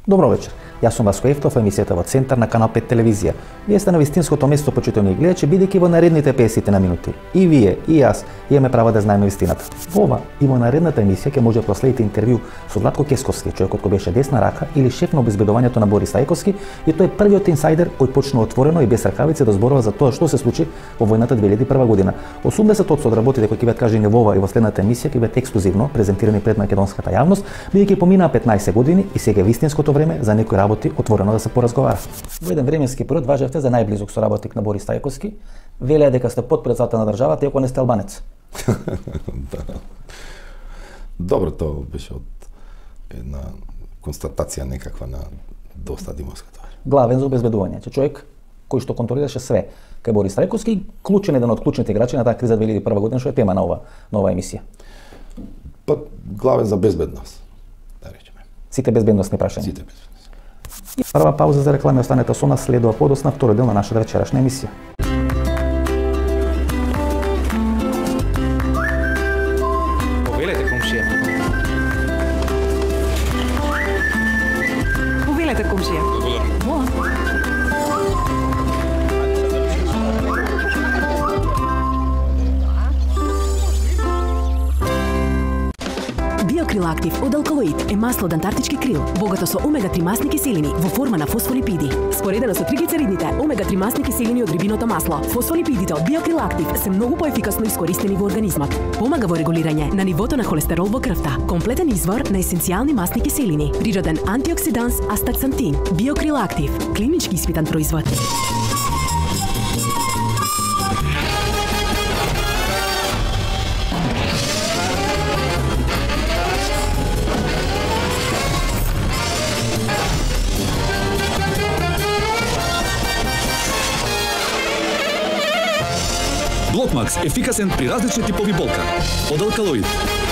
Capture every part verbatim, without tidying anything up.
Добро вечер. Јас сум Васко Ефтов, емисијата во Центар на Канал пет телевизија. Вие сте на вистинското место, почитувани гледачи, бидејќи во наредните песет на минути и вие, и јас имаме право да знаеме вистината. Во ова и во наредната емисија ќе може да проследите интервју со Владко Кесковски, човекот кој беше десна рака или шеф на обезбедувањето на Борис Трајковски, и тој е првиот инсайдер кој почна отворено и без ракавици да зборува за тоа што се случи во војната две илјади и прва година. осумдесет одсто од работите кои ќе бидат кажани во ова и во следната емисија ќе бидат ексклузивно презентирани пред македонската јавност, бидејќи поминаа петнаесет години и сега е вистинското време за некои работи отворено да се поразговара. Во еден временски период важевте за најблизок соработник на Борис Трајковски. Велеа дека сте потпредседател на државата, иако не сте албанец. Да. Добро, тоа беше од една констатација некаква на доста димовска тоа. Главен за обезбедување, че човек кој што контролираше све кај Борис Трајковски, клучен еден од клучните играчи на таа криза две илјади и прва година, што е тема на ова нова емисија. Па главен за безбедност, да речеме. Сите безбедносни прашања. Сите безбедност. И прва пауза за реклами, останете со нас, следува подоцна втори дел на нашата вечерашна емисија. Повелете, комшија. Повелете, комшија. Мола. Биокрил Актив од алкалоид е масло од антарктички крил, богато со омега три масни киселини во форма на фосфолипиди. Споредено со триглицеридните омега три масни киселини од рибиното масло, фосфолипидите од Биокрил Актив се многу поефикасно искористени во организмот. Помага во регулирање на нивото на холестерол во крвта. Комплетен извор на есенцијални масни киселини, природен антиоксиданс астаксантин. Биокрил Актив, клинички испитан производ. Блокмакс – ефикасен при различни типови болка. Од алкалоид.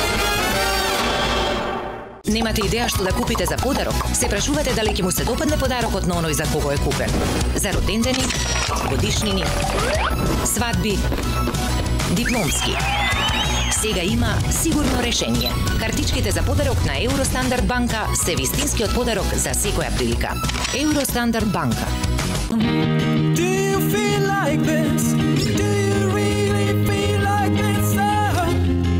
Немате идеја што да купите за подарок? Се прашувате дали ќе му се допадне подарокот на оној за кого е купен? За родендени, годишнини, свадби, дипломски. Сега има сигурно решение. Картичките за подарок на Евростандард банка се вистинскиот подарок за секоја прилика. Евростандард банка. Do you feel like this? Do you really feel like this? Oh,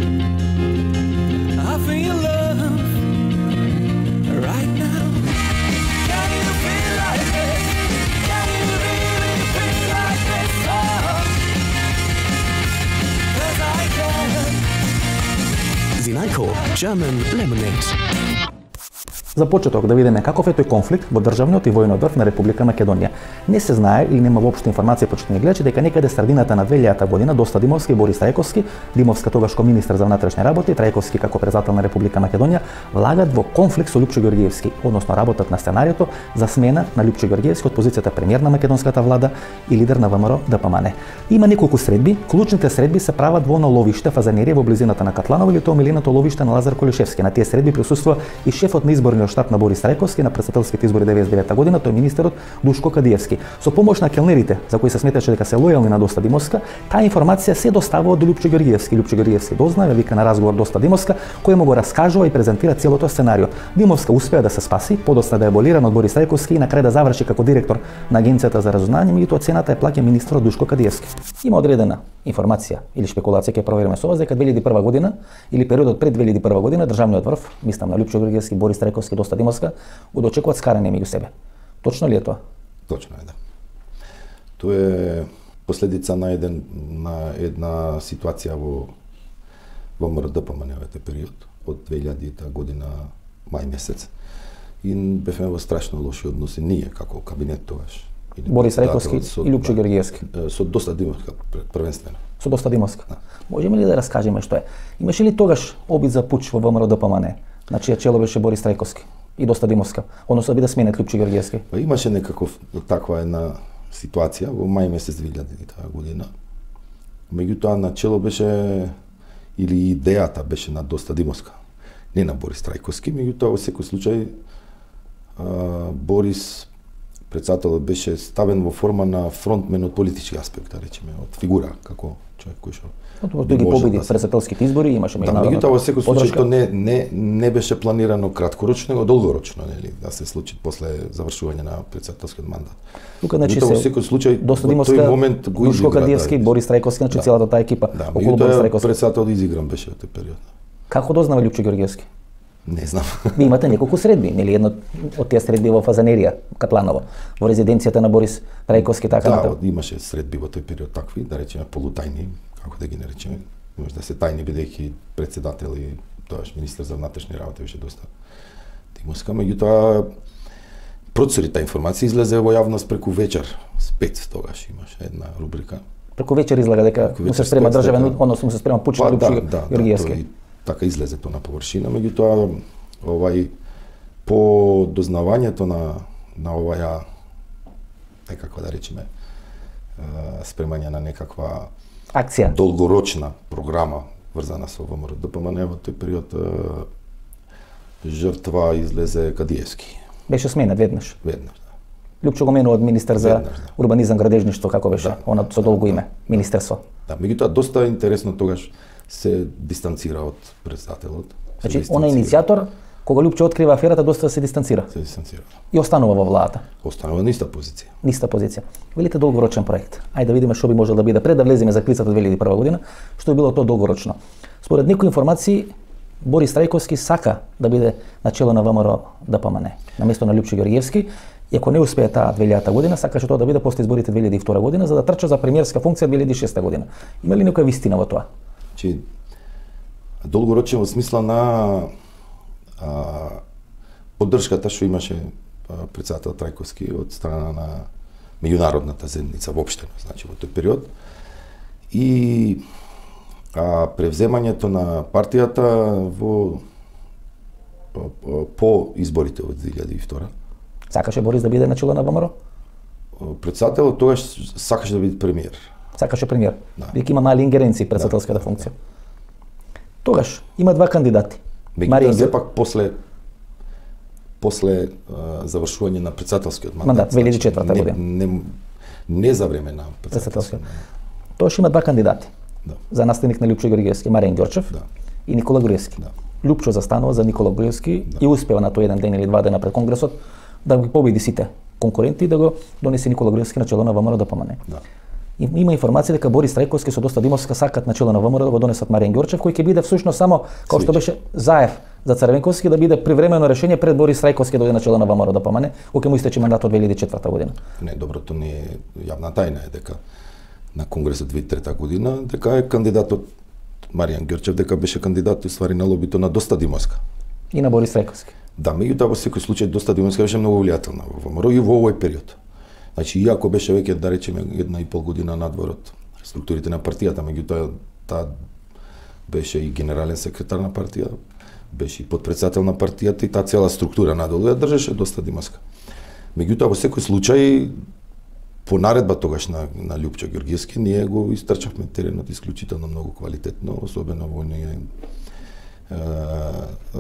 I feel love right now. Can you feel like this? Can you really feel like this? Oh, 'cause I can. Zinajko German Lemonade. За почеток да видиме каков е тој конфликт во државниот и војниот врв на Република Македонија. Не се знае или нема воопшто информација почитани гледачи дека некаде средината на две илјадата година Доста Димовски и Борис Трајковски, Димовска тогаш како министер за внатрешни работи, Трајковски како председател на Република Македонија, влагат во конфликт со Лјупчо Ѓорѓиевски, односно работат на сценариото за смена на Лјупчо Ѓорѓиевски од позицијата премиер на македонската влада и лидер на ВМРО ДПМН. Има неколку средби, клучните средби се прават во оно ловиште фазанерија во близината на Катланово или тоа омиленото ловиште на Лазар Колишевски. На тие средби присуствува и шефот на изборниот штаб на Борис Трајковски на претседателските избори деветдесет и девета година, тој министерот Душко Кадиевски. Со помош на келнерите, за кои се сметаше дека се лојални на Доста Димовска, таа информација се доставува до Лјупчо Ѓорѓиевски. Лјупчо Ѓорѓиевски дознава, вика на разговор Доста Димовска, кој му го раскажува и презентира целото сценарио. Димовска успеа да се спаси, подоцна да е аболиран од Борис Трајковски и на крај да заврши како директор на Агенцијата за разузнавање, меѓутоа цената е плаќа министерот Душко Кадиевски. Има одредена информација или шпекулација, ќе провериме со вас, дека две илјади и прва година или периодот пред две илјади и прва година државниот врв, мислам на Лјупчо Ѓорѓиевски, Борис Трајковски, Доста Димовска, го дочекуваат скарање меѓу себе. Точно ли е тоа? Точно е, да. Тоа е последица на еден на една ситуација во во МРДПМН-овите период од две илјадита година мај месец. И бевме во страшно лоши односи ние како кабинет тогаш. Борис Трајковски и Лјупчо Ѓорѓиевски. Со Доста Димовска првенствено. Со Доста Димовска. Да. Можеме ли да раскажеме што е? Имаше ли тогаш обид за пуч во ВМРО ДПМН, на чија чело беше Борис Трајковски и Доста Димовска, односно да биде сменет Лјупчо Ѓорѓиевски? Па имаше некаков таква една ситуација во мај месец две илјадита година. Меѓутоа на чело беше или идејата беше на Доста Димовска, не на Борис Трајковски, меѓутоа во секој случај а, Борис председателот беше ставен во форма на фронтмен од политички аспект, да речеме, од фигура како човек кој што Тој ги победи председателските избори, имаше меѓународно. Да, меѓутоа во секој случај тоа не не не беше планирано краткорочно, него долгорочно, нели, да се случи после завршување на председателскиот мандат. Тука значи во се секој случај Доста во Димовска, тој момент го Душко изигра, Кадиевски, да, Борис Трајковски, значи да. целата таа екипа Да, околу Борис меѓутоа Трајковски. председателот изигран беше во тој период. Како дознава Лјупчо Ѓорѓевски? Не знам. Ви имате неколку средби, нели, една од тие средби во Фазанерија, Катланово, во резиденцијата на Борис Трајковски, така Да, натаму. имаше средби во тој период такви, да речеме полутајни, како да ги наречеме, може да се тајни бидејќи председател и тоаш министер за внатрешни работи беше доста Димовска, меѓутоа процури таа информација излезе во јавност преку вечер, спец тогаш имаше една рубрика. Преку вечер излага дека Преку му се вечер спрема спец, државен, дека- односно му се спрема пуч на Па, Лјупчо да, да, да, Ѓорѓевски. тој така излезе тоа на површина, меѓутоа овај по дознавањето на на оваја некако да речеме е, спремање на некаква Акција. долгорочна програма врзана со ВМРО-ДПМН во тој период е, жртва излезе Кадиевски Беше сменет веднаш. веднаш. Да. Лјупчо го менува од министер за Веднаш, да. урбанизам, градежништво, како беше, Да, она со долго име, министерство. Да, меѓутоа доста интересно тогаш се дистанцира од председателот. се Значи, дистанцира. она иницијатор, кога Лјупчо открива аферата, доста се дистанцира Се дистанцира. и останува во владата. Останува на иста позиција. Ниста позиција. Велите долгорочен проект. Ајде да видиме што би можел да биде пред да влеземе за кризата две илјади и прва година, што би било тоа долгорочно. Според некои информации Борис Трајковски сака да биде начело на ВМРО-ДПМН на место на Лјупчо Ѓорѓевски, и ако не успее таа две илјадата година, сакаше тоа да биде после изборите две илјади и втора година за да трча за премиерска функција две илјади и шеста година. Има ли некоја вистина во тоа? Значи, долгорочен во смисла на а, поддршката што имаше а, председател Трајковски од страна на меѓународната заедница воопштено, значи во тој период. И а, превземањето на партијата во по, по изборите од две илјади и втора. Сакаше Борис да биде начело на ВМРО? Председателот тогаш сакаше да биде премиер. Сакаше премиер. Да. Бидејќи има мали ингеренции в председателската Да, да, функција. Тогаш има два кандидати. Меѓутоа, Маријан сепак после после а, завршување на председателскиот мандат, Мандат, две илјади и четврта не, година. Не, не за време на председателскиот. председателскиот. Тогаш има два кандидати. Да. За наследник на Лјупчо Ѓорѓевски, Маријан Ѓорчев Да. и Никола Груевски. Да. Лјупчо застанува за Никола Груевски Да. и успева на тој еден ден или два дена пред конгресот да ги победи сите конкуренти и да го донесе Никола Груевски начело на ВМРО-ДПМН. Да. И- Има информација дека Борис Трајковски со доста Димовска сакат начело на ВМРО да го донесат Маријан Ѓорчев, кој ќе биде всушност само како што Свич. беше заев за Црвенковски да биде привремено решение пред Борис Трајковски да дојде начело на ВМРО-ДПМН, кога ќе му истече мандатот две илјади и четврта година. Не, доброто не е јавна тајна е дека на конгресот две илјади и трета година дека е кандидатот Маријан Ѓорчев дека беше кандидат уствари на лобито на доста Димовска. И на Борис Трајковски. Да, меѓутоа во секој случај доста Димовска беше многу влијателна во ВМРО и во овој период. Значи, иако беше веќе, да речеме, една и пол година надвор од структурите на партијата, меѓутоа таа беше и генерален секретар на партија, беше и подпредседател на партијата и таа цела структура надолу ја држеше доста Димовска. Меѓутоа во секој случај по наредба тогаш на на Лјупчо Ѓорѓевски ние го истрчавме теренот исклучително многу квалитетно, особено во оние е, е,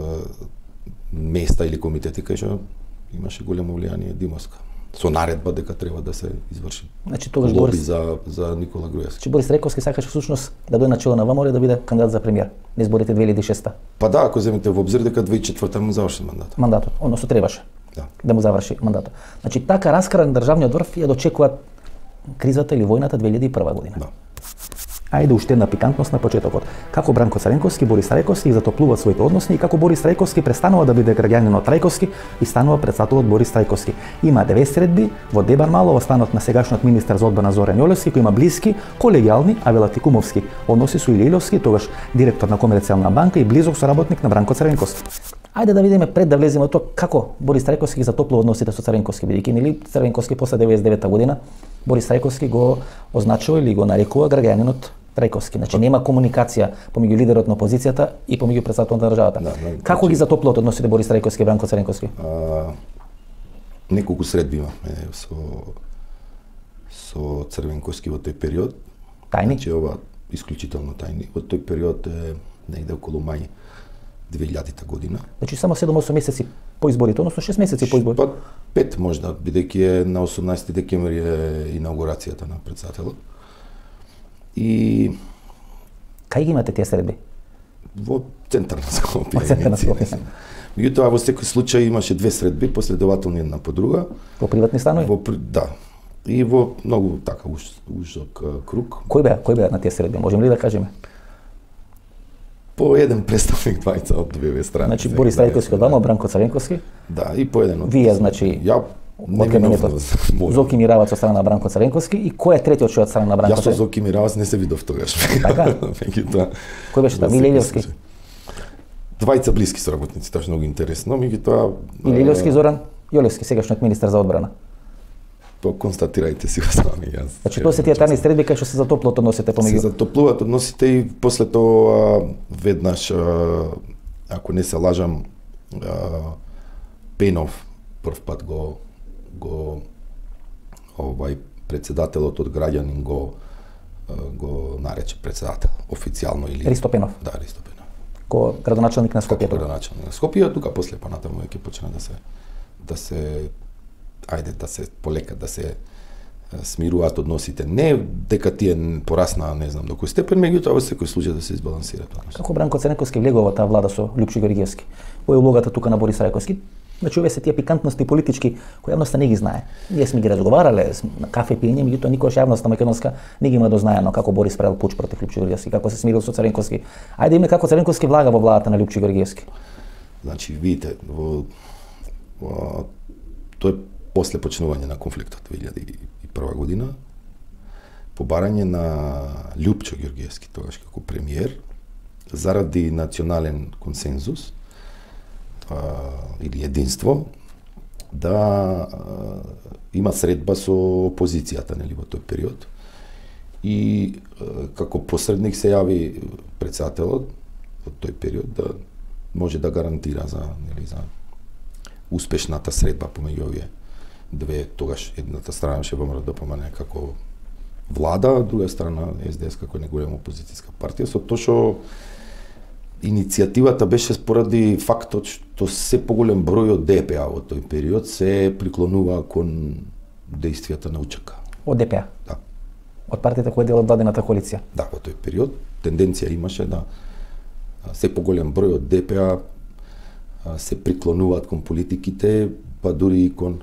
места или комитети кај што имаше големо влијание Димовска. Со наредба дека треба да се изврши Значи тогаш лоби Борис за за Никола Груевски. Значи Борис Трајковски сакаше всушност да дојде начело на ВМРО и да биде кандидат за премиер на изборите две илјади и шеста. Па да, ако земете во обзир дека две илјади и четврта му заврши мандатот. Мандатот, односно требаше Да. да му заврши мандатот. Значи така раскаран државниот врв ја дочекуваат кризата или војната две илјади и прва година. Да. Ајде уште една пикантност на почетокот. Како Бранко Црвенковски, Борис Трајковски затоплуваат своите односи и како Борис Трајковски престанува да биде граѓанин од Трајковски и станува председателот Борис Трајковски. Има две средби во Дебар Мало во станот на сегашниот министер за одбрана Зоран Јолевски, кој има блиски, колегијални, а велати кумовски односи со Илија Иловски, тогаш директор на Комерцијална банка и близок соработник на Бранко Црвенковски. Ајде да видиме пред да влеземе во тоа како Борис Трајковски ги затоплува односите со Црвенковски, бидејќи нели Црвенковски после деветдесет и девета година Борис Трајковски го означува или го нарекува граѓанинот Трајковски. Значи нема комуникација помеѓу лидерот на опозицијата и помеѓу председателот на државата. Да, да, Како значи- ги затоплуваат односите Борис Трајковски и Бранко Црвенковски? А, неколку средби имавме со со Црвенковски во тој период. Тајни? Значи ова исклучително тајни. Во тој период е негде околу мај две илјадите година. Значи само седум осум месеци по изборите, односно шест месеци по изборите. Па пет можда, бидејќи е на осумнаесети декември е инаугурацијата на претседателот. И Кај ги имате тие средби? во центар на Скопје. Во центар на Скопје. емисија. Меѓутоа во секој случај имаше две средби последователни една по друга. Во приватни станови? Во при- да. И во многу така уж, ужок а, круг. Кој беа, кој беа на тие средби? Можеме ли да кажеме? По еден представник двајца од две страни. Значи Се Борис заедно, Трајковски од да. вама, Бранко Царенковски, Да, и по еден од вие значи Ја од кабинетот неминовно. Зоки Миравац од страна на Бранко Царенковски и кој е третиот што е од страна на Бранко Јас со Царенковски? Зоки Миравац не се видов тогаш. Така? Меѓутоа, Кој беше таму? во Иле секој Илевски? случај. Двајца блиски соработници, тоа е многу интересно, меѓутоа Иле Илевски, Зоран Јолевски, сегашниот министер за одбрана. По констатирајте си го сами јас. Значи тоа се тие тарни средби кај што се затоплото односите се помеѓу. затоплуваат односите и после тоа веднаш, а, ако не се лажам, а, Пенов прв пат го го овај председателот од граѓанин го а, го нарече председател официјално или Ристо Пенов, Да, Ристо Пенов. ко градоначалник на Скопје. Како градоначалник на Скопје, тука после понатаму веќе почна да се да се ајде да се полека да се а, смируваат односите. Не дека тие порасна, не знам до кој степен, меѓутоа во секој случај да се избалансираат односите. Како Бранко Царенковски влегува во таа влада со Лјупчо Георгиевски? Која е улогата тука на Борис Рајковски? Значи, овие се тие пикантности политички кои јавноста не ги знае. Ние сме ги разговарале сме на кафе пиење, меѓутоа никогаш јавноста македонска не ги има дознаено како Борис правил пуч против Лјупчо Георгиевски, како се смирил со Царенковски. Ајде име како Царенковски влага во владата на Лјупчо Георгиевски. Значи, видите, во, во тоа е после почнување на конфликтот две илјади и прва година, по барање на Лјупчо Георгиевски, тогаш како премиер, заради национален консензус а, или единство, да а, има средба со опозицијата, нели, во тој период. И а, како посредник се јави председателот во тој период да може да гарантира за, нели, за успешната средба помеѓу овие две, тогаш едната страна ше ВМРО помане како влада, а друга страна Ес Де Ес како неголема опозицијска партија, со тоа што иницијативата беше споради фактот што се поголем број од Де Пе А во тој период се приклонува кон действијата на У Ч К. Од Де Пе А, Да, од партијата која е дел од владената коалиција. да, во тој период тенденција имаше да а, се поголем број од Де Пе А а, се приклонуваат кон политиките, па дури и кон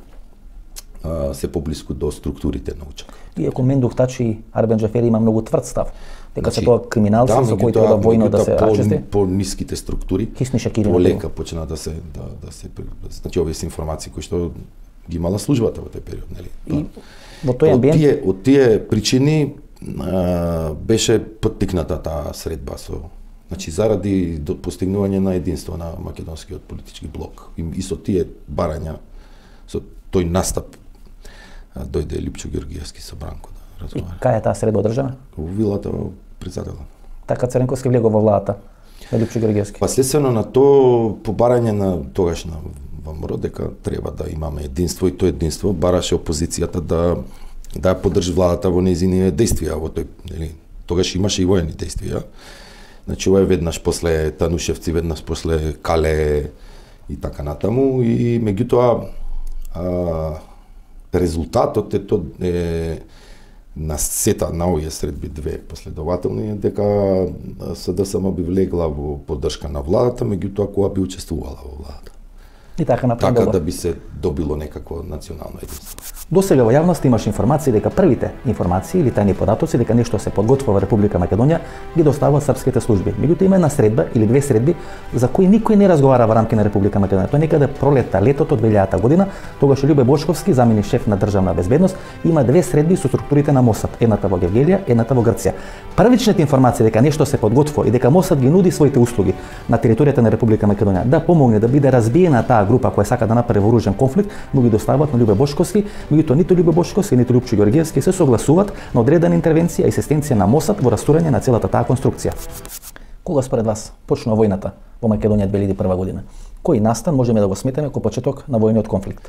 а, се поблиску до структурите на У Ч К. Иако Мендух Тачи и Арбен Џафери има многу тврд став, дека се Значи, тоа криминалци да, за кои меѓутоа- треба војно да се меѓутоа по, рачисти. по ниските структури, Хисни Шакири, полека например. почна да се да да се значи овие се информации кои што ги имала службата во тој период, нели? И во тој од амбиент тие од тие причини а, беше поттикната таа средба со значи заради до постигнување на единство на македонскиот политички блок и, и со тие барања со тој настап а, дојде Лјупчо Георгиевски со Бранко да и разговара. кај е таа средба одржана? Во вилата во председателот. Така Царенковски влегува во владата на Лјупчо Георгиевски. Па следствено на тоа по барање на тогаш на ВМРО дека треба да имаме единство и тоа единство бараше опозицијата да да ја поддржи владата во нејзините действија во тој, нели, тогаш имаше и воени действија. Значи ова е веднаш после Танушевци, веднаш после Кале и така натаму и меѓутоа а, резултатот е тоа е на сета на овие средби две последователни е дека С Д С М би влегла во поддршка на владата, меѓутоа кога би учествувала во владата. И така напредува. Така да би се добило некакво национално единство. До сега во јавност имаш информации дека првите информации или тајни податоци дека нешто се подготвува во Република Македонија ги доставуваат српските служби. Меѓутоа има една средба или две средби за кои никој не разговара во рамки на Република Македонија. Тоа некаде пролетта, летото две илјадата година, тогаш Љубе Бошковски, заменик шеф на државна безбедност, има две средби со структурите на Мосад, едната во Гевгелија, едната во Грција. Првичните информации дека нешто се подготвува и дека Мосад ги нуди своите услуги на територијата на Република Македонија да помогне да биде разбиена таа група која сака да направи вооружен конфликт, му ги доставуваат на Љубе Бошковски, меѓутоа ниту Љубе Бошковски, ниту Лјупчо Георгиевски се согласуваат на одредена интервенција и асистенција на Мосад во растурање на целата таа конструкција. Кога според вас почнува војната во Македонија две илјади и прва година? Кој настан можеме да го сметаме како почеток на војниот конфликт?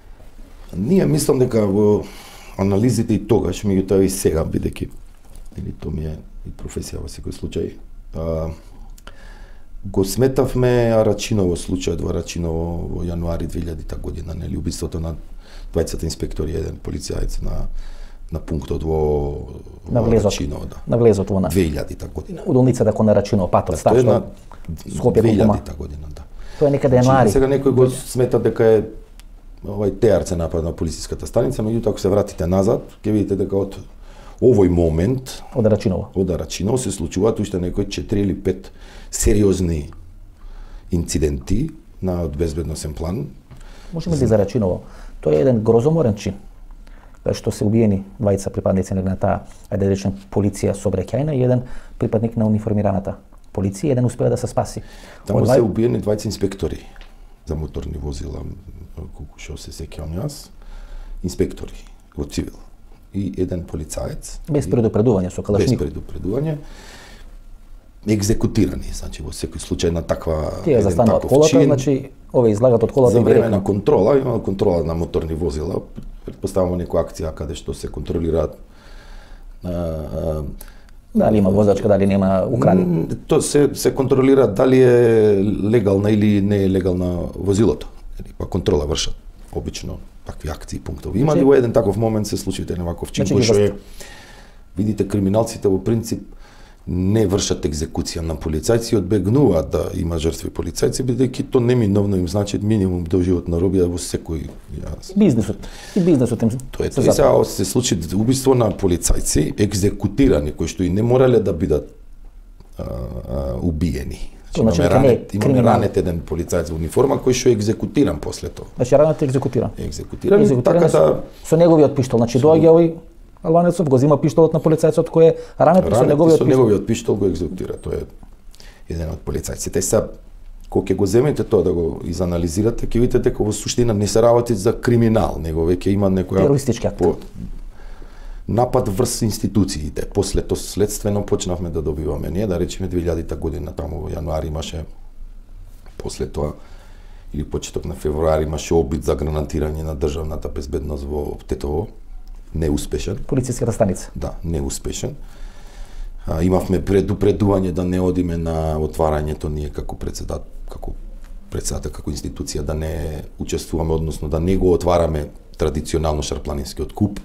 Ние мислам дека во анализите и тогаш, меѓутоа и сега, бидејќи или тоа ми е и професија во секој случај, а, Го сметавме Арачиново, случајот во Арачиново во јануари две илјадета година, нели, убиството на двајцата инспектори, еден полицијаец на на пунктот во, на во влезот, Арачиново, да. На влезот во на две илјадета година. Од улицата кон Арачиново патот Да, тоа е на Скопје две Кукума. илјадета година, да. Тоа е некаде јануари. Сега некој го смета дека е овај теарце напад на полициската станица, меѓутоа ако се вратите назад, ќе видите дека од овој момент Од Арачиново. од Арачиново се случуваат уште некои четири или пет сериозни инциденти на од безбедносен план. Можеме ли за Арачиново? Тоа е еден грозоморен чин, кај што се убиени двајца припадници на таа, ајде да речем, полиција сообраќајна и еден припадник на униформираната полиција, еден успеа да се спаси. Таму Од се двај- убиени двајца инспектори за моторни возила, колку што се сеќавам јас, инспектори во цивил и еден полицаец без предупредување со без калашников. предупредување екзекутирани, значи во секој случај на таква Тие еден застануваат од таков колата, чин, значи овие излагат од колата за време директно. на контрола, има контрола на моторни возила, претпоставуваме некоја акција каде што се контролираат а, а, Дали има возачка, дали нема укради. м, то се се контролира дали е легална или не е легална возилото. Или па контрола вршат обично такви акции пунктови. Има ли во еден таков момент се случи еден ваков чин Значи кој ги што е заст- видите криминалците во принцип не вршат екзекуција на полицајци, одбегнуваат да има жртви полицајци, бидејќи то неминовно им значи минимум доживотна робија во секој јас. Бизнисот. И бизнисот им Тоа е се тоа. И затвора. сега се случи убиство на полицајци екзекутирани кои што и не морале да бидат а, а, убиени. Тоа значи имаме дека не е ранет, имаме криминал. ранет еден полицајец во униформа кој што е екзекутиран после тоа. Значи ранат е екзекутиран. Екзекутиран, Екзекутиран така со, да со неговиот пиштол. Значи доаѓа овој Албанецов, го зима пиштолот на полицајецот кој е ранет и со ранет и неговиот со пиштол. неговиот пиштол го екзекутира. Тоа е еден од полицајците. Сега кога ќе го земете тоа да го изанализирате, ќе видите дека во суштина не се работи за криминал, него веќе има некоја Терористички акт. по- напад врз институциите. После тоа следствено почнавме да добиваме ние, да речеме две илјадета година таму во јануари имаше после тоа или почеток на февруари имаше обид за гранатирање на државната безбедност во Тетово, неуспешен. Полициската станица. Да, неуспешен. А, имавме предупредување да не одиме на отварањето ние како председател, како председател, како институција да не учествуваме, односно да не го отвараме традиционално шарпланинскиот куп.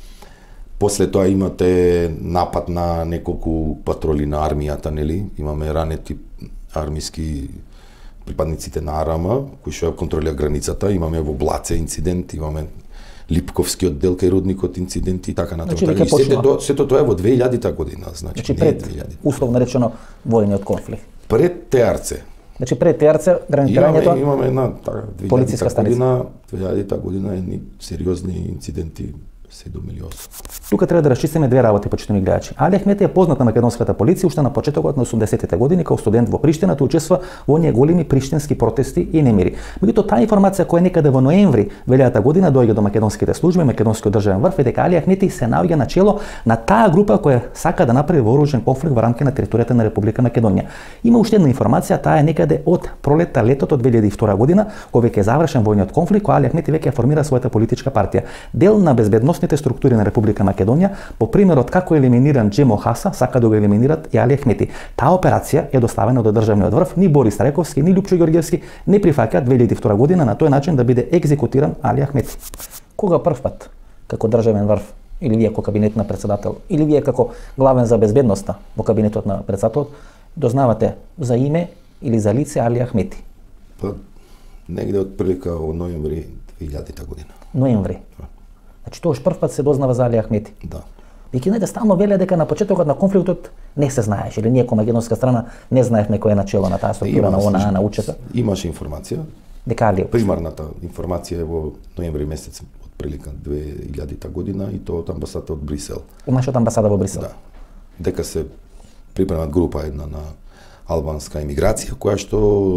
После тоа имате напад на неколку патроли на армијата, нели? Имаме ранети армиски припадниците на АРМ, кои што ја контролира границата, имаме во Блаце инцидент, имаме Липковскиот дел кај рудникот инциденти и така натаму. Значи, Така, веќе и сето, почнува. до- сето тоа е во две илјадета година, значи, Значи не е пред две илјадета. условно речено војниот конфликт. Пред Теарце. Значи пред Теарце Имаме, гранатирањето имаме една така Полициска две илјадета станица. година, две илјадета година едни сериозни инциденти седум или осум. Тука треба да расчистиме две работи, почитувани гледачи. Али Ахмети е познат на македонската полиција уште на почетокот на осумдесетите години како студент во Приштина, тој учества во оние големи приштински протести и немири. Меѓутоа таа информација која некаде во ноември две илјадета година доаѓа до македонските служби, македонскиот државен врв е дека Али Ахмети се наоѓа на чело на таа група која сака да направи вооружен конфликт во рамки на територијата на Република Македонија. Има уште една информација, таа е некаде од пролетта летото од две илјади и втора година, кога веќе е завршен војниот конфликт, кога Али Ахмети веќе формира својата политичка партија. Дел на безбедносните структури на Република Македонија, по примерот како е елиминиран Джемо Хаса, сака да го елиминират и Али Ахмети. Таа операција е доставена до државниот врв, ни Борис Рајковски, ни Лјупчо Ѓорѓевски не прифаќаат две илјади и втора година на тој начин да биде екзекутиран Али Ахмети. Кога прв пат како државен врв или вие како кабинет на председател или вие како главен за безбедноста во кабинетот на председателот дознавате за име или за лице Али Ахмети? Па негде од прилика во ноември две илјадета година. Ноември. Значи тогаш прв пат се дознава за Али Ахмети. Да. Веќе најде стално веле дека на почетокот на конфликтот не се знаеше, или ние како македонска страна не знаевме кој е начело на таа структура на ОНА, на УЧК, Имаше информација. дека Али е. Примарната информација е во ноември месец од прилика две илјадета година и тоа од амбасадата од Брисел. Нашата амбасада во Брисел. Да. Дека се припремат група една на албанска емиграција која што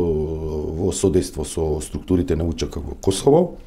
во содејство со структурите на УЧК во Косово,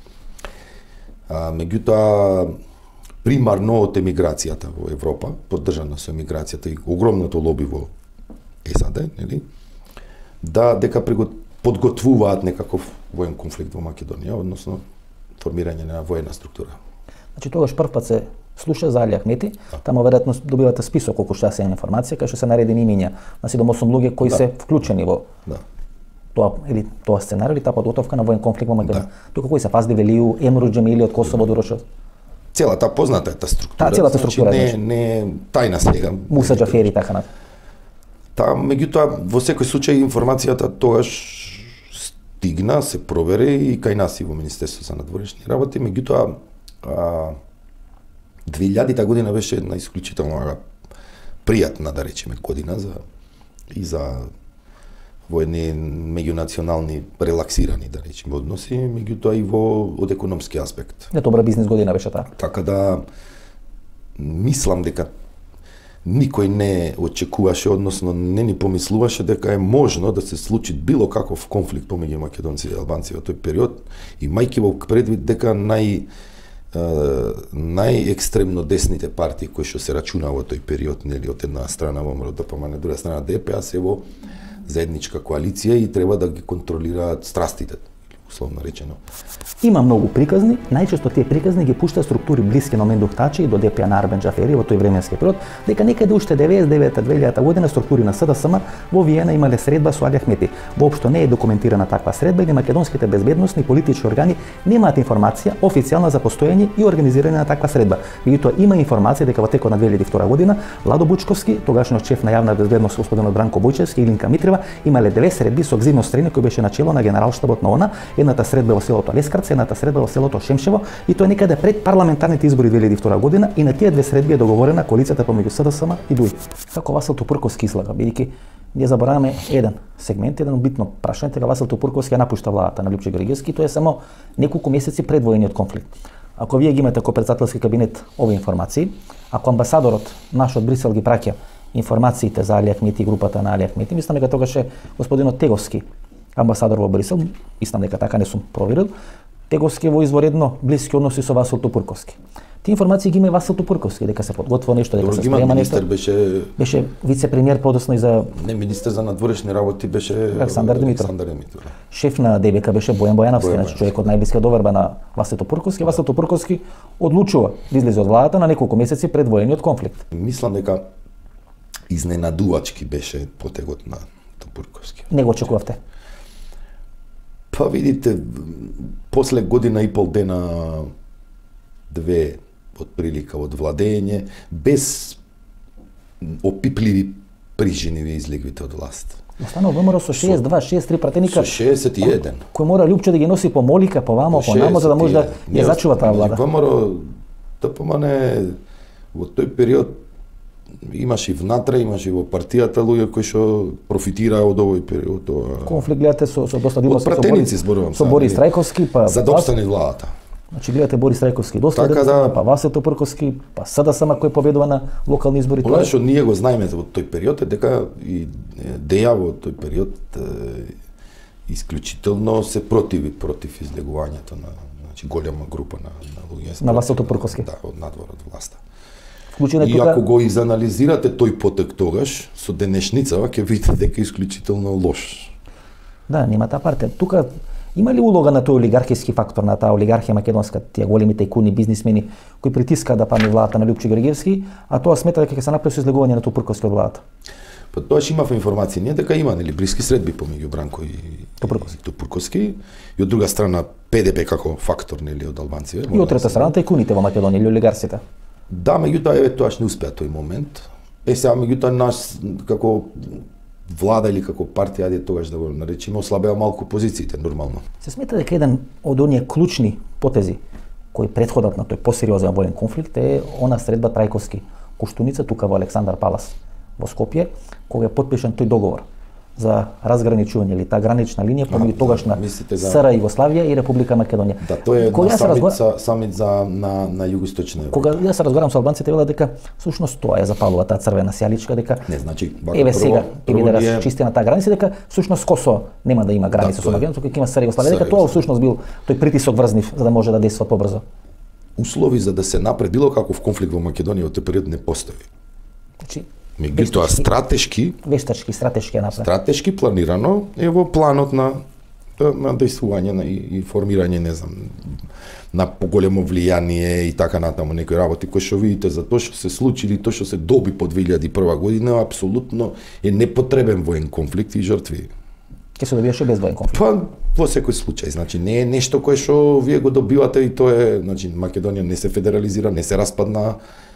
а, меѓутоа примарно од емиграцијата во Европа, поддржана со емиграцијата и огромното лоби во САД, нели? Да дека пригот подготвуваат некаков воен конфликт во Македонија, односно формирање на воена структура. Значи тогаш прв пат се слуша за Али Ахмети, таму веројатно добивате список колку што се информација, кај што се наредени имиња на седум осум луѓе кои Да. се вклучени во Да. тоа или тоа сценарио или таа подготовка на воен конфликт во Македонија. Да. Тука кои се Фазди Велију, Емруџ Џемили од Косово до Рошев, Целата позната е таа структура. Таа целата структура, значи, не, значи. не е тајна сега. Муса Џафери и така натаму. Та, меѓутоа, во секој случај информацијата тогаш стигна, се провери и кај нас и во Министерство за надворешни работи, меѓутоа а, две илјадета година беше една исклучително пријатна, да речеме, година за и за во едни меѓунационални релаксирани, да речеме, односи, меѓутоа и во од економски аспект. Не добра бизнес година беше таа. Така да мислам дека никој не очекуваше, односно не ни помислуваше дека е можно да се случи било каков конфликт помеѓу македонци и албанци во тој период, имајќи во предвид дека нај е, најекстремно десните партии кои што се рачуна во тој период, нели, од една страна во МРДПМ, на друга страна Д П А, се во заедничка коалиција и треба да ги контролираат страстите, условно речено. Има многу приказни, најчесто тие приказни ги пушта структури блиски на Мендух Тачи и до Д П А на Арбен Џафери во тој временски период, дека некаде уште деветдесет и девета две илјадета година структури на С Д С М во Виена имале средба со Али Ахмети. Воопшто не е документирана таква средба или македонските безбедносни и политички органи немаат информација официјална за постоење и организирање на таква средба. Меѓутоа има информација дека во текот на две илјади и втора година Владо Бучковски, тогашниот шеф на јавна безбедност господинот Бранко Бојчевски и Илинка Митрива имале две средби со Гзимо Стрини кој беше начело на генералштабот на ОНА, едната средба во селото Лескарце, едната средба во селото Шемшево, и тоа некаде пред парламентарните избори две илјади и втора година, и на тие две средби е договорена коалицијата помеѓу С Д С М и ДУИ. Како Васил Тупурковски излага, бидејќи ние забораваме еден сегмент, еден битно прашање, дека Васил Тупурковски ја напушта владата на Лјупчо Георгиевски, тоа е само неколку месеци пред воениот конфликт. Ако вие ги имате како председателски кабинет овие информации, ако амбасадорот наш од Брисел ги праќа информациите за Али Ахмети и групата на Али Ахмети, мислам дека тогаш е господинот Теговски, амбасадор во Брисел, мислам дека така, не сум проверил, Теговски е во изворедно блиски односи со Васил Тупурковски. Тие информации ги има и Васил Тупурковски, дека се подготвува нешто, дека се спрема министер нешто. беше Беше вице-премиер подоцна и за не министер за надворешни работи беше Александар Димитров. Александар Димитров. шеф на Д Б К беше Бојан Бојановски, Бојан значи Бојановски. човек од најблиска доверба на Васил Тупурковски. Васил Тупурковски одлучува да излезе од владата на неколку месеци пред воениот конфликт. Мислам дека изненадувачки беше потегот на Тупурковски. Не го очекувавте. Па видите, после година и пол дена, две отприлика од владење, без опипливи прижиневи излегвите од власт. Останал ВМРО со шеесет и два шеесет и три пратеника. Со шеесет и еден. Кој мора Лјупчо да ги носи по молика, по вамо, по намо, за да може да ја зачува таа влада. ВМРО Д П М Н во тој период имаше и внатре, имаше и во партијата луѓе кои што профитираа од овој период. Тоа... Конфликт гледате со со доста дило Од пратеници зборувам. со Борис Трајковски, па за да обстане владата. Значи гледате Борис Трајковски доста Така така, да- па Васил Тупурковски, па С Д С М кој победува на локални избори. Она што ние го знаеме во тој период е дека и Деја во тој период е, исклучително се противи против излегувањето на, значи, голема група на, на луѓе. На Васил Тупурковски. Да, од надвор од власта. Вклучено И тука ако го изанализирате тој потек тогаш, со денешницава, ќе видите дека е исклучително лош. Да, нема таа партија. Тука има ли улога на тој олигархиски фактор, на таа олигархија македонска, тие големи тајкуни, бизнисмени кои притискаат да падне владата на Лјупчо Георгиевски, а тоа смета дека ќе се направи со излегување на Тупурковски од владата. Па тоаш имав информации ние дека има нели блиски средби помеѓу Бранко и Тупурковски. и Тупурковски, и од друга страна П Д П како фактор нели од албанците. И од трета страна тајкуните во Македонија или олигарсите. Да, меѓутоа еве тоаш не успеа тој момент. Е сега меѓутоа наш како влада или како партија, ајде тогаш да го наречеме, ослабеа малку позициите нормално. Се смета дека еден од оние клучни потези кои претходат на тој посериозен воен конфликт е она средба Трајковски Куштуница тука во Александар Палас во Скопје, кога е потпишан тој договор за разграничување или таа гранична линија помеѓу тогашна мислите за- СР Југославија и Република Македонија. Да, тој е Кога на се разгова- самит, за, самит за на на југоисточна Европа. Кога јас се разговарам со албанците, велат дека всушност тоа ја запалува таа црвена сјаличка, дека Не, значи, вака, еве прво- сега прво или да ние- расчисти на таа граница, дека всушност Косово нема да има граница Да, со тоа е. Македонија, туку ќе има СР Југославија, дека СР тоа Југославија. всушност бил тој притисок врзнив за да може да действува побрзо. Услови за да се направи било каков конфликт во Македонија во тој период не постои. Значи, Меѓутоа стратешки, вештачки, стратешки ја направи. стратешки планирано е во планот на на действување на и, и формирање, не знам, на поголемо влијание и така натаму некои работи кои што видите за тоа што се случи или тоа што се доби по две илјади и прва година, апсолутно е непотребен воен конфликт и жртви. Ќе се добиеше без воен конфликт. Па во секој случај, значи не е нешто кое што вие го добивате и тоа е, значи Македонија не се федерализира, не се распадна.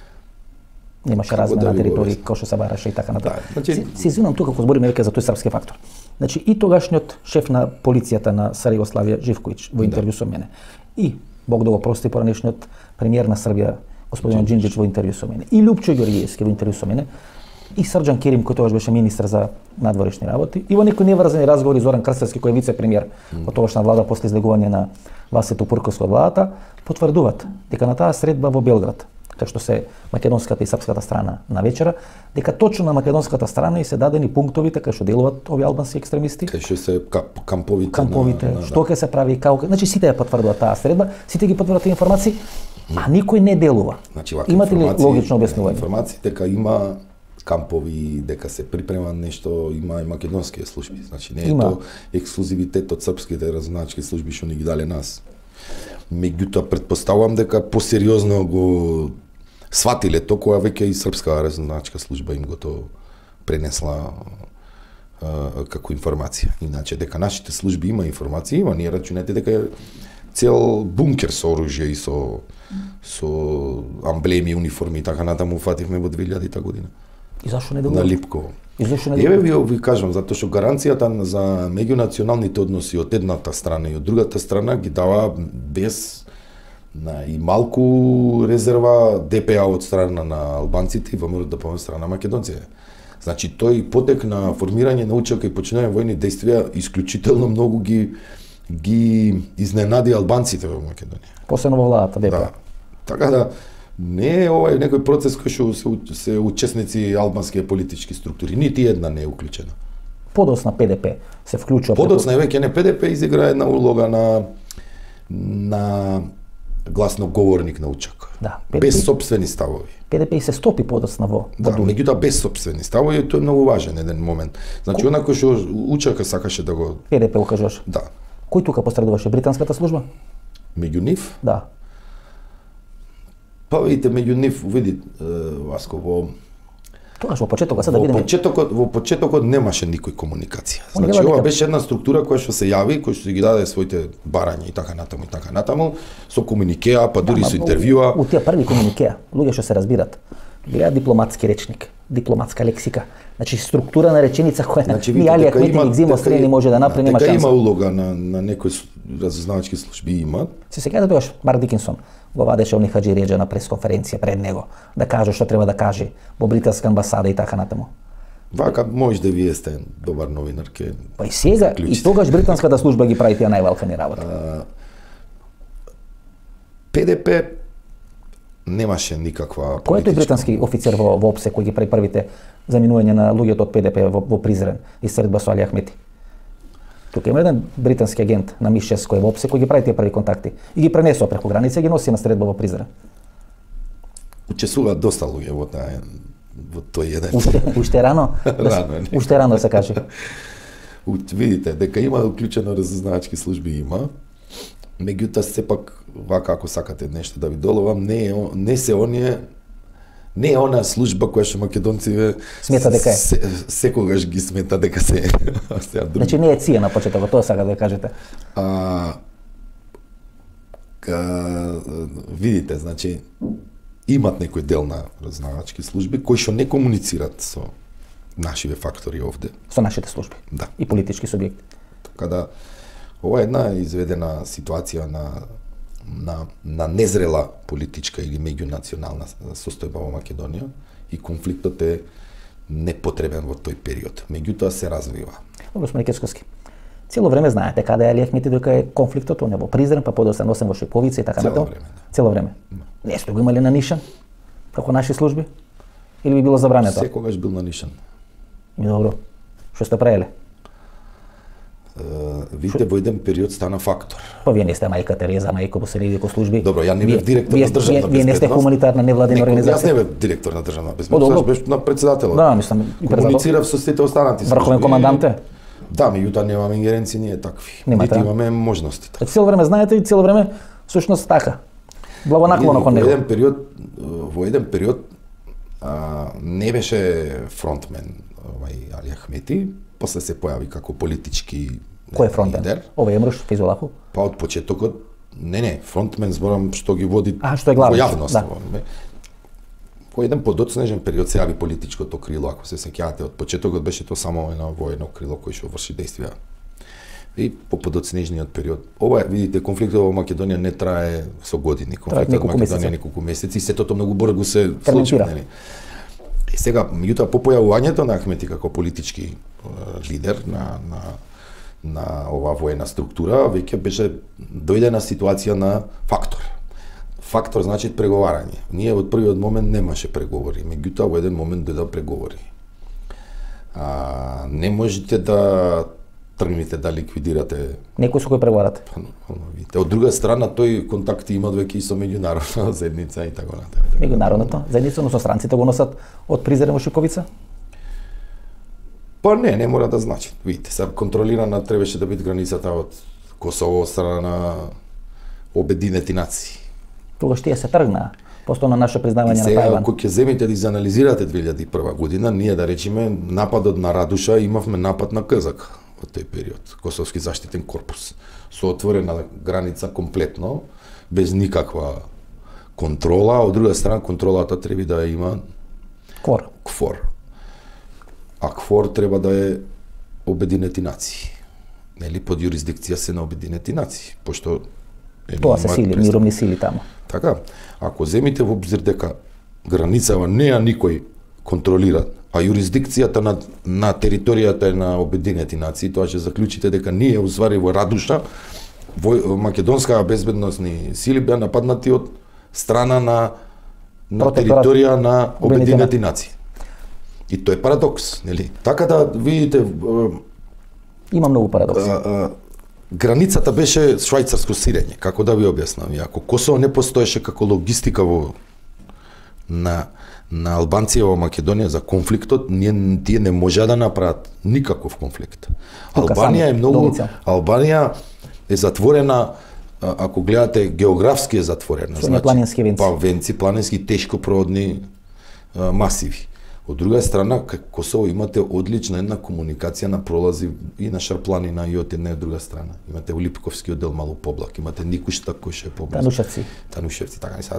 Немаше размена на територии кој што се бараше и така натаму. Да, значи Се, се извинам тука кога збориме веќе за тој српски фактор. Значи и тогашниот шеф на полицијата на Сарајевославија Живковиќ во интервју со мене и Бог да го прости поранешниот премиер на Србија господин Џинџич во интервју со мене и Љупчо Ѓорѓиевски во интервју со мене и Срđan Керим кој тогаш беше министар за надворешни работи и во некои неврзани разговори Зоран Крстевски кој е вице-премиер во тогашна влада после излегување на Васе Тупурковски од владата потврдуваат дека на таа средба во Белград кај што се македонската и српската страна на вечера, дека точно на македонската страна и се дадени пунктовите кај што делуваат овие албански екстремисти. Кај што се камповите. Камповите, на, на, што ќе се прави, како, значи сите ја потврдуваат таа средба, сите ги потврдуваат информации, а никој не делува. Значи, имате ли логично објаснување? Информации дека има кампови, дека се припрема нешто, има и македонски служби. Значи не е има. тоа ексклузивитет од српските разузнавачки служби што ни ги дале нас. Меѓутоа претпоставувам дека посериозно го сватиле тоа кога веќе и српска разузнавачка служба им го тоа пренесла а, како информација. Иначе дека нашите служби има информација, има, ние рачунете дека е цел бункер со оружје и со со амблеми, униформи и така натаму фативме во две илјадита година. И зашо не делува? На Липково. И зашо не Еве делува? ви ви кажам затоа што гаранцијата за меѓунационалните односи од едната страна и од другата страна ги дава без на и малку резерва ДПА од страна на албанците и ВМРО од страна на македонците. Значи тој потек на формирање на училка и починување војни действија исклучително многу ги ги изненади албанците во Македонија. Посебно во владата ДПА. Да. Така да не е овај некој процес кој што се, се учесници албански политички структури, нити една не е уклучена. Подоцна ПДП се вклучува. Подоцна е веќе не ПДП изигра една улога на на гласноговорник на учак. Да, без собствени ставови. ПДП и се стопи подоцна во Да, во думи. меѓутоа без собствени ставови, тоа е многу важен еден момент. Значи она кој што учака сакаше да го ПДП го кажуваш. да. Кој тука пострадуваше? Британската служба? Меѓу нив, Да. па видите меѓу нив види е, Васко во Тогаш во почетокот, сега да Во видиме. почетокот, во почетокот немаше никој комуникација. Он Значи гледа ова дека- беше една структура која што се јави, која што ги даде своите барања и така натаму и така натаму, со комуникеа, па дури Ама, со интервјуа. У, у тие први комуникеа, луѓе што се разбират, била дипломатски речник, дипломатска лексика. Значи структура на реченица која Значи ни видите Алија дека Кмети има ни зимо страни може да направи, нема дека има шанса. улога на на некои с- разузнавачки служби има. Се сеќавате тогаш Марк Дикинсон го вадеше они Хаџи Реџа на пресконференција пред него да каже што треба да каже во британска амбасада и така натаму. Вака може да вие сте добар новинар ке. Па и сега и заклучите. тогаш британската служба ги прави тие највалкани работи. ПДП немаше никаква Кој е тој политичка- британски офицер во во ОПСЕ кој ги прави првите заминување на луѓето од ПДП во, во Призрен и средба со Али Ахмети? Тука има еден британски агент на Ми шест кој е во ОПСЕ кој ги прави тие први контакти и ги пренесува преку граница и ги носи на средба во Призрен. Учествуваат доста луѓе во таа во тој еден. Уште, уште рано, да се- Рано е, не. уште рано се каже. Ут, видите, дека има уклучено разузнавачки служби има, меѓутоа сепак вака ако сакате нешто да ви доловам, не е о- не се оние не е она служба која што македонците Смета дека е. се, секогаш ги смета дека се се други. Значи не е ЦИЕ на почетокот, тоа сака да кажете. А, ка, видите, значи имат некој дел на разузнавачки служби кои што не комуницираат со нашиве фактори овде. Со нашите служби Да. и политички субјекти. Така да ова е една изведена ситуација на на на незрела политичка или меѓунационална состојба во Македонија и конфликтот е непотребен во тој период. Меѓутоа се развива. Господин Кечковски, цело време знаете каде е Али Ахмети, дека е конфликтот, он е во Призрен, па подоцна носен во Шиповица и така Цело натаму. време, да. Цело време. Не сте го имали на Нишан, како наши служби? Или би било забрането? Секогаш бил на нишан. И добро. Што сте правеле? Е, видите, во еден период стана фактор. Па вие не сте мајка Тереза, мајка во Селидико служби. Добро, ја не Вие- бев директор вие- на државна вие- Вие не сте безбедност. хуманитарна невладина Некој- Јас организација. не бев директор на државна О, безбедност, добро. јас бев на председателот. Да, мислам, и председател. Комуницирав со сите останати Врховен служби. командант е? Да, меѓутоа немаме ингеренции ние такви. Немате, Нити а? имаме можности такви. Цело време знаете и цело време всушност така. Благонаклоно кон Во него. еден период, во еден период а, не беше фронтмен овај Али Ахмети, после се појави како политички Кој е фронтмен? лидер. Овој Емруш Физулахов? Па од почетокот, не, не, фронтмен зборам што ги води А, што е главен, во јавност. да. Во, во еден подоцнежен период се јави политичкото крило, ако се сеќавате, од почетокот беше тоа само едно воено крило кој што врши действија. И по подоцнежниот период. Ова, видите, конфликтот во Македонија не трае со години, конфликтот во неколку Македонија месеци. неколку месеци, сето многу брзо се Ферментира. случи, нели? И сега, меѓутоа, по појавувањето на Ахмети како политички е, лидер на, на, на оваа воена структура, веќе беше дојдена ситуација на фактор. Фактор значи преговарање. Ние од првиот момент немаше преговори, меѓутоа во еден момент дојде преговори. А, не можете да тргнете да ликвидирате. Некој со кој преговарате. Па, но, видите, од друга страна тој контакти има веќе и со меѓународна заедница и така натаму. Меѓународната заедница, односно странците го носат од Призрен во Шиковица? Па не, не мора да значи. Видите, сега контролирана требаше да биде границата од Косово од страна на Обединети нации. Тогаш тие се тргнаа. Посто на наше И признавање на сега, Тајван. ако ќе земете да изанализирате две илјади и прва година, ние да речеме нападот на Радуша, имавме напад на Кызак во тој период, Косовски заштитен корпус, со отворена граница комплетно, без никаква контрола, а од друга страна контролата треба да има Квор. КФОР. А КФОР треба да е Обединети нации. Нели под юрисдикција се на Обединети нации, пошто е Тоа се имаат сили, представ- мировни сили таму. Така, ако земите во обзир дека границава не ја никој контролира, а юрисдикцијата на, на територијата е на Обединети нации, тоа ќе заклучите дека ние уствари во Радуша во македонска безбедносни сили беа нападнати од страна на на Протекторат. територија на Обединети Обединети нации. И тоа е парадокс, нели? Така да видите е, Има многу парадокси. а, а, границата беше швајцарско сирење, како да ви објаснам. И ако Косово не постоеше како логистика во на на албанците во Македонија за конфликтот, ние тие не можеа да направат никаков конфликт. Тука Албанија сами, е многу домицил. Албанија е затворена, а, ако гледате географски е затворена. Со планински венци. Па венци, планински тешкопродни а, масиви. Од друга страна, кај Косово имате одлична една комуникација на пролази и на Шарпланина и од една и од друга страна. Имате Улипковски одел Малу Поблак, имате Никушта кој ше е поблизу. Танушевци. Танушевци, така не сега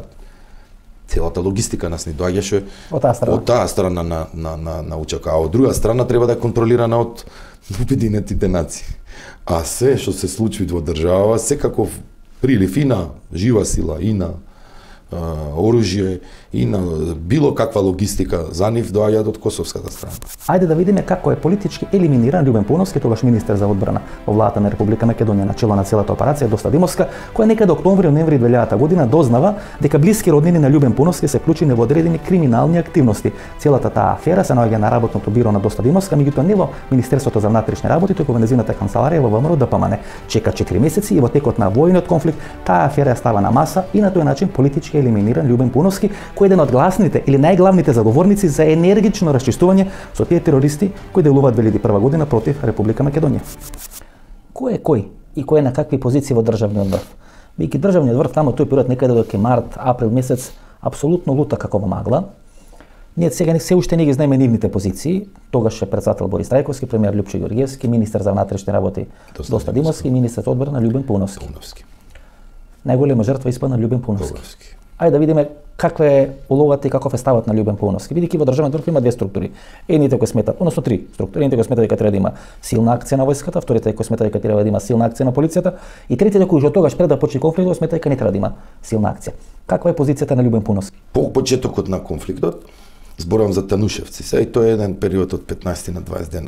целата логистика нас ни доаѓаше Од таа страна. од таа страна на на на на учака, а од друга страна треба да е контролирана од Обединетите нации. А се што се случи во држава, секаков прилив и на жива сила и на а, оружје и на било каква логистика за нив доаѓаат од косовската страна. Ајде да видиме како е политички елиминиран Љубен Пуновски, тогаш министер за одбрана во владата на Република Македонија, на чело на целата операција Доста Димовска, која некаде октомври-ноември две илјадата година дознава дека блиски роднини на Љубен Пуновски се вклучени во одредени криминални активности. Целата таа афера се наоѓа на работното биро на Доста Димовска, меѓутоа не во Министерството за внатрешни работи, туку во нејзината канцеларија во ВМРО ДПМН. Чека четири месеци и во текот на војниот конфликт таа афера ја става на маса и на тој начин политички елиминиран Љубен Пуновски, кој е еден од гласните или најглавните заговорници за енергично расчистување со тие терористи кои делуваат две илјади и прва година против Република Македонија. Кој е кој и кој е на какви позиции во државниот врв? Бидејќи државниот врв тамо тој период некаде до март, април месец апсолутно лута како во магла. Ние сега не се уште не ги знаеме нивните позиции. Тогаш е председател Борис Трајковски, премиер Лјупчо Ѓорѓевски, министер за внатрешни работи Доста Доста Димовски и министер за одбрана Љубен Пуновски. Пуновски. Најголема жртва испадна Љубен Пуновски. Пуновски. Ајде да видиме каква е улогата и каков е ставот на Љубен Пуновски. Бидејќи во државниот врв има две структури. Едните кои сметаат, односно три структури. Едните кои сметаат дека треба да има силна акција на војската, вторите кои сметаат дека треба да има силна акција на полицијата и третите кои уште од тогаш пред да почне конфликтот сметаат дека не треба да има силна акција. Каква е позицијата на Љубен Пуновски? По почетокот на конфликтот, зборувам за Танушевци, сега и тој е еден период од петнаесет на дваесет дена.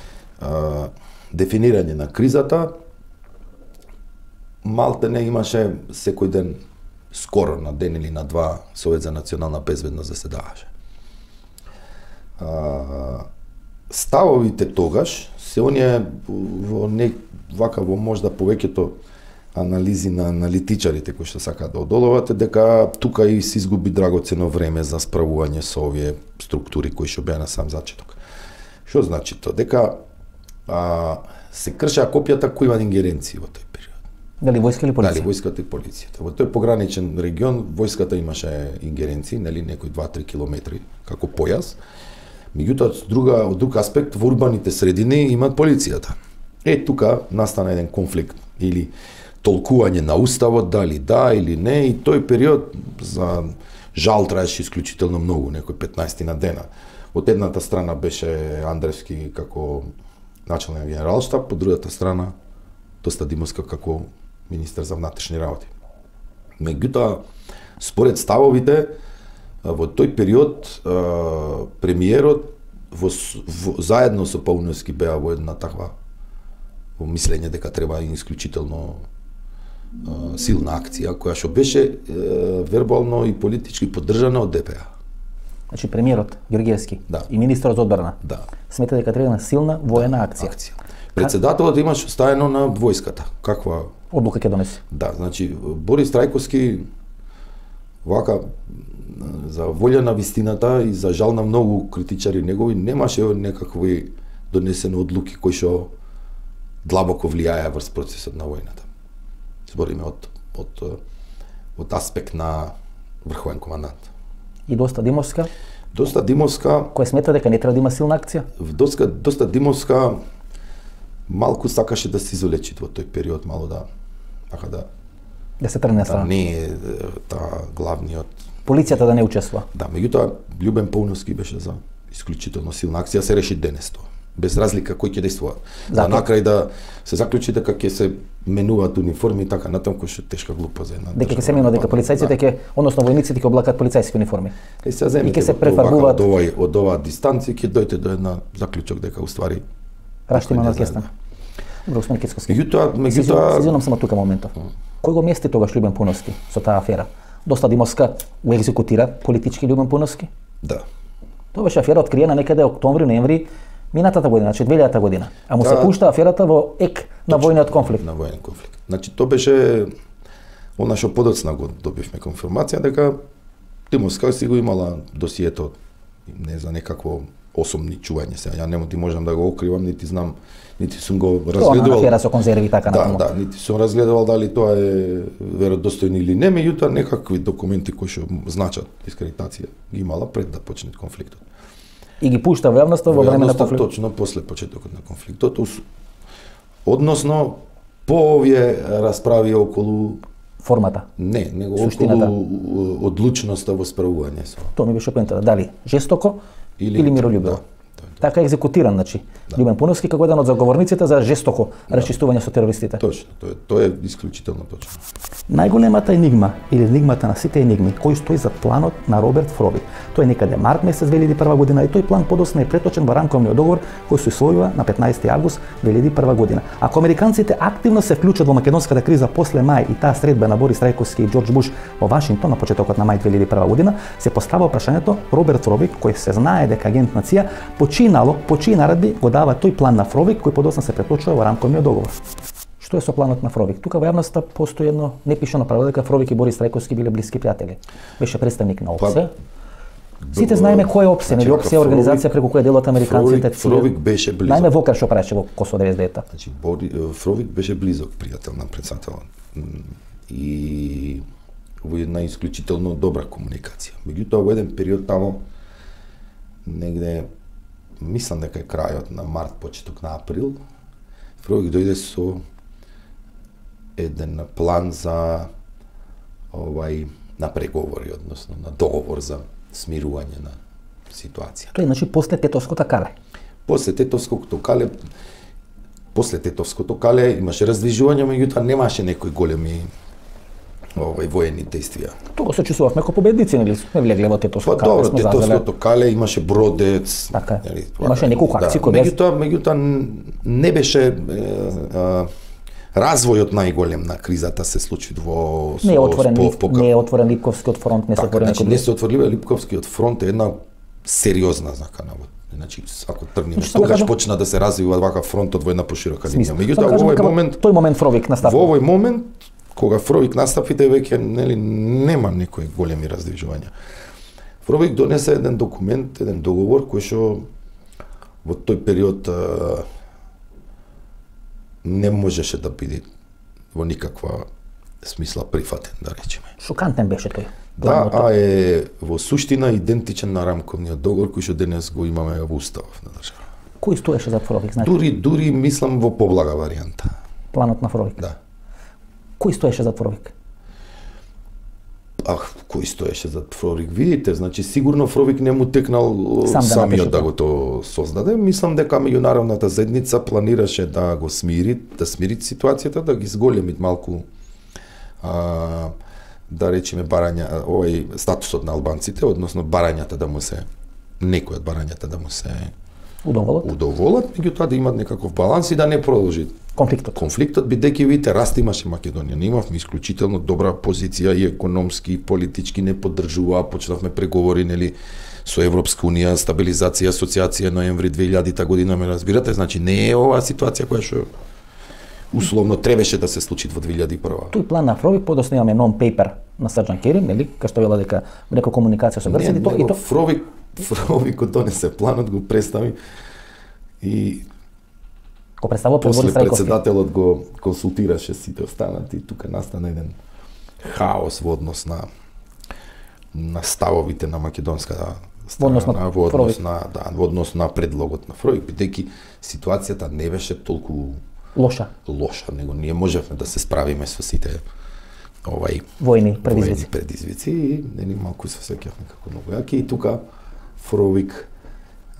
А, дефинирање на кризата, малте не имаше секој ден, скоро на ден или на два, Совет за национална безбедност заседаваше. А, ставовите тогаш се оние во не вака во можда повеќето анализи на аналитичарите кои што сакаат да одолувате дека тука и се изгуби драгоцено време за справување со овие структури кои што беа на сам зачеток. Што значи тоа? Дека а, се кршеа копијата кои имаат ингеренции во тој период. Дали војска или полиција? Дали војската и полицијата. Во тој пограничен регион војската имаше ингеренции, нели некои два-три километри како појас. Меѓутоа, од друга од друг аспект во урбаните средини имаат полицијата. Е тука настана еден конфликт или толкување на уставот, дали да или не, и тој период за жал траеше исклучително многу, некои петнаесет на дена. Од едната страна беше Андревски како началник на генералштаб, од другата страна Доста Димовска како министер за внатрешни работи. Меѓутоа, според ставовите, во тој период премиерот во, во, заедно со Пауневски беа во една таква во мислење дека треба исклучително а, силна акција, која што беше е, вербално и политички поддржана од Д П А. Значи премиерот Георгиевски Да. и министерот за одбрана Да. смета дека треба на силна воена акција. акција. Председателот имаше оставено на војската. Каква Одлука ќе донесе. Да, значи Борис Трајковски вака за волја на вистината и за жал на многу критичари негови немаше некакви донесени одлуки кои што длабоко влијаја врз процесот на војната. Збориме од од од аспект на врховен командант. И Доста Димовска, Доста Димовска, која смета дека не треба да има силна акција. Доста Доста Димовска малку сакаше да се изолечи во тој период, мало да така да Да се тргне на да страна. не е таа главниот. Полицијата да не учествува. Да, меѓутоа Љубен Пауновски беше за исклучително силна акција, се реши денес тоа. Без разлика кој ќе действува. Да Зато- на крај да се заклучи дека ќе се менуваат униформи и така натаму, кој што е тешка глупа за една. Дека ќе држава. се менува дека полицајците Да. ќе, односно војниците ќе облакаат полицајски униформи. Е, се земете и ќе се го тоа вака префарбуваат- од овој од оваа дистанција ќе дојдете до една заклучок дека уствари Раштима никој на не знае. оркестар. Добро, господин Кицковски. Меѓутоа, Се меѓутоа извинувам само тука моментов. Кој го мести тогаш Љубен Пауновски со таа афера? Доста Димовска го екзекутира политички Љубен Пауновски. да. Тоа беше афера откриена некаде октомври, ноември минатата година, значи две илјадата година. А му се Да. пушта аферата во ек на војниот конфликт. На воен конфликт. Значи тоа беше она што подоцна го добивме конфирмација дека Димовска си го имала досието не за некакво осомни чување се. Ја нема ти можам да го окривам, нити знам, нити сум го Тоа на разгледувал. афера со конзерви и така Да, натаму. да, нити сум разгледувал дали тоа е веродостојно или не, меѓутоа некакви документи кои што значат дискредитација ги имала пред да почне конфликтот. И ги пушта во јавноста во време на Јавноста конфликт. точно после почетокот на конфликтот, ус- односно по овие расправи околу Формата. не, него Суштината. околу одлучноста во справување со Тоа ми беше поентата. Дали жестоко или, Или- или мирољубиво. да, Така е екзекутиран, значи. Љубен Пауновски како еден од заговорниците за жестоко расчистување со терористите. точно, тоа е, тоа е исклучително точно. Најголемата енигма или енигмата на сите енигми кој стои за планот на Роберт Фровик. Тој е некаде март месец две илјади и прва година и тој план подосна е преточен во рамковниот договор кој се усвојува на петнаесети август две илјади и прва година. Ако американците активно се вклучат во македонската криза после мај и таа средба на Борис Трајковски и Џорџ Буш во Вашингтон на почетокот на мај две илјади и прва година, се поставува прашањето Роберт Фровик, кој се знае дека агент на Ц И А, починало, по чии наредби го дава тој план на Фровик кој подосна се преточува во рамковниот договор. Што е со планот на Фровик? Тука во јавноста постои едно непишано правило дека Фровик и Борис Трајковски биле блиски пријатели. Беше представник на ОПСЕ. Сите знаеме кој е ОПСЕ, нели Значи, ОПСЕ е организација преку која делат американците. Фровик- Фровик беше близок. Најме Вокар што правеше во Косово деветдесет и девета. Значи Бори, Фровик беше близок пријател на председателот М, и во една исклучително добра комуникација. Меѓутоа во еден период тамо негде мислам дека е крајот на март, почеток на април, Фровик дојде со еден план за овај на преговори, односно на договор за смирување на ситуација. Тоа е значи после Тетовското кале. После Тетовското кале, после Тетовското кале имаше раздвижување, меѓутоа немаше некои големи овај воени действија. Тоа се чувствувавме како победници, нели сме влегле во Тетовско Па кале. добро, сме зазеле. Тетовското кале имаше Бродец. Така е. нели, Имаше неколку акции кои без- Меѓутоа, меѓутоа не беше е, а, развојот најголем на кризата се случи во Не е отворен, по- Лип- пока- не е отворен Липковскиот фронт, не се Така, отворен значи некој не друг. се отворила Липковскиот фронт е една сериозна знака на Значи, ако тргнеме, Значи, само тогаш кажам- почна да се развива вака фронтот во една поширока линија. Смисла. Меѓутоа, Само во кажам овој дека момент, тој момент Фровик настапува. во овој момент, кога Фровик настапите, веќе нели нема некои големи раздвижувања. Фровик донесе еден документ, еден договор кој што во тој период а, не можеше да биде во никаква смисла прифатен, да речеме. Шокантен беше тој. Да, а е во суштина идентичен на рамковниот договор кој што денес го имаме во уставот на држава. Кој стоеше зад Фровик, значи? Дури дури мислам во поблага варијанта. Планот на Фровик. Да. Кој стоеше зад Фровик? Ах, кој стоеше зад Фровик? Видите, значи сигурно Фровик не му текнал Сам да самиот напише да го то создаде. Мислам дека меѓународната заедница планираше да го смири, да смири ситуацијата, да ги зголеми малку а, да речеме барања, овој статусот на албанците, односно барањата да му се некои од барањата да му се Удоволат? удоволат, меѓутоа да имат некаков баланс и да не продолжи Конфликтот. конфликтот, бидејќи видите раст имаше Македонија. Не имавме исклучително добра позиција и економски и политички не поддржуваа, почнавме преговори нели со Европска унија, стабилизација, асоциација ноември две илјадите година, ме разбирате, значи не е оваа ситуација која што условно требаше да се случи во две илјади и прва. Тој план на Фровик подоцна имаме нон-пейпер на Срđan Kerim, нели, кај што вела дека нека комуникација со Грција и то и то Фровик Фровик го донесе планот, го представи и го представува пред после Борис Трајковски. председателот го консултираше сите останати и тука настана еден хаос во однос на на ставовите на македонска страна, Во однос на во однос Фровик. на да, во однос на предлогот на Фровик, бидејќи ситуацијата не беше толку Лоша. лоша, него ние можевме да се справиме со сите овај Војни предизвици. војни предизвици и нели малку се сеќавме како многу јаки и тука Фровик а,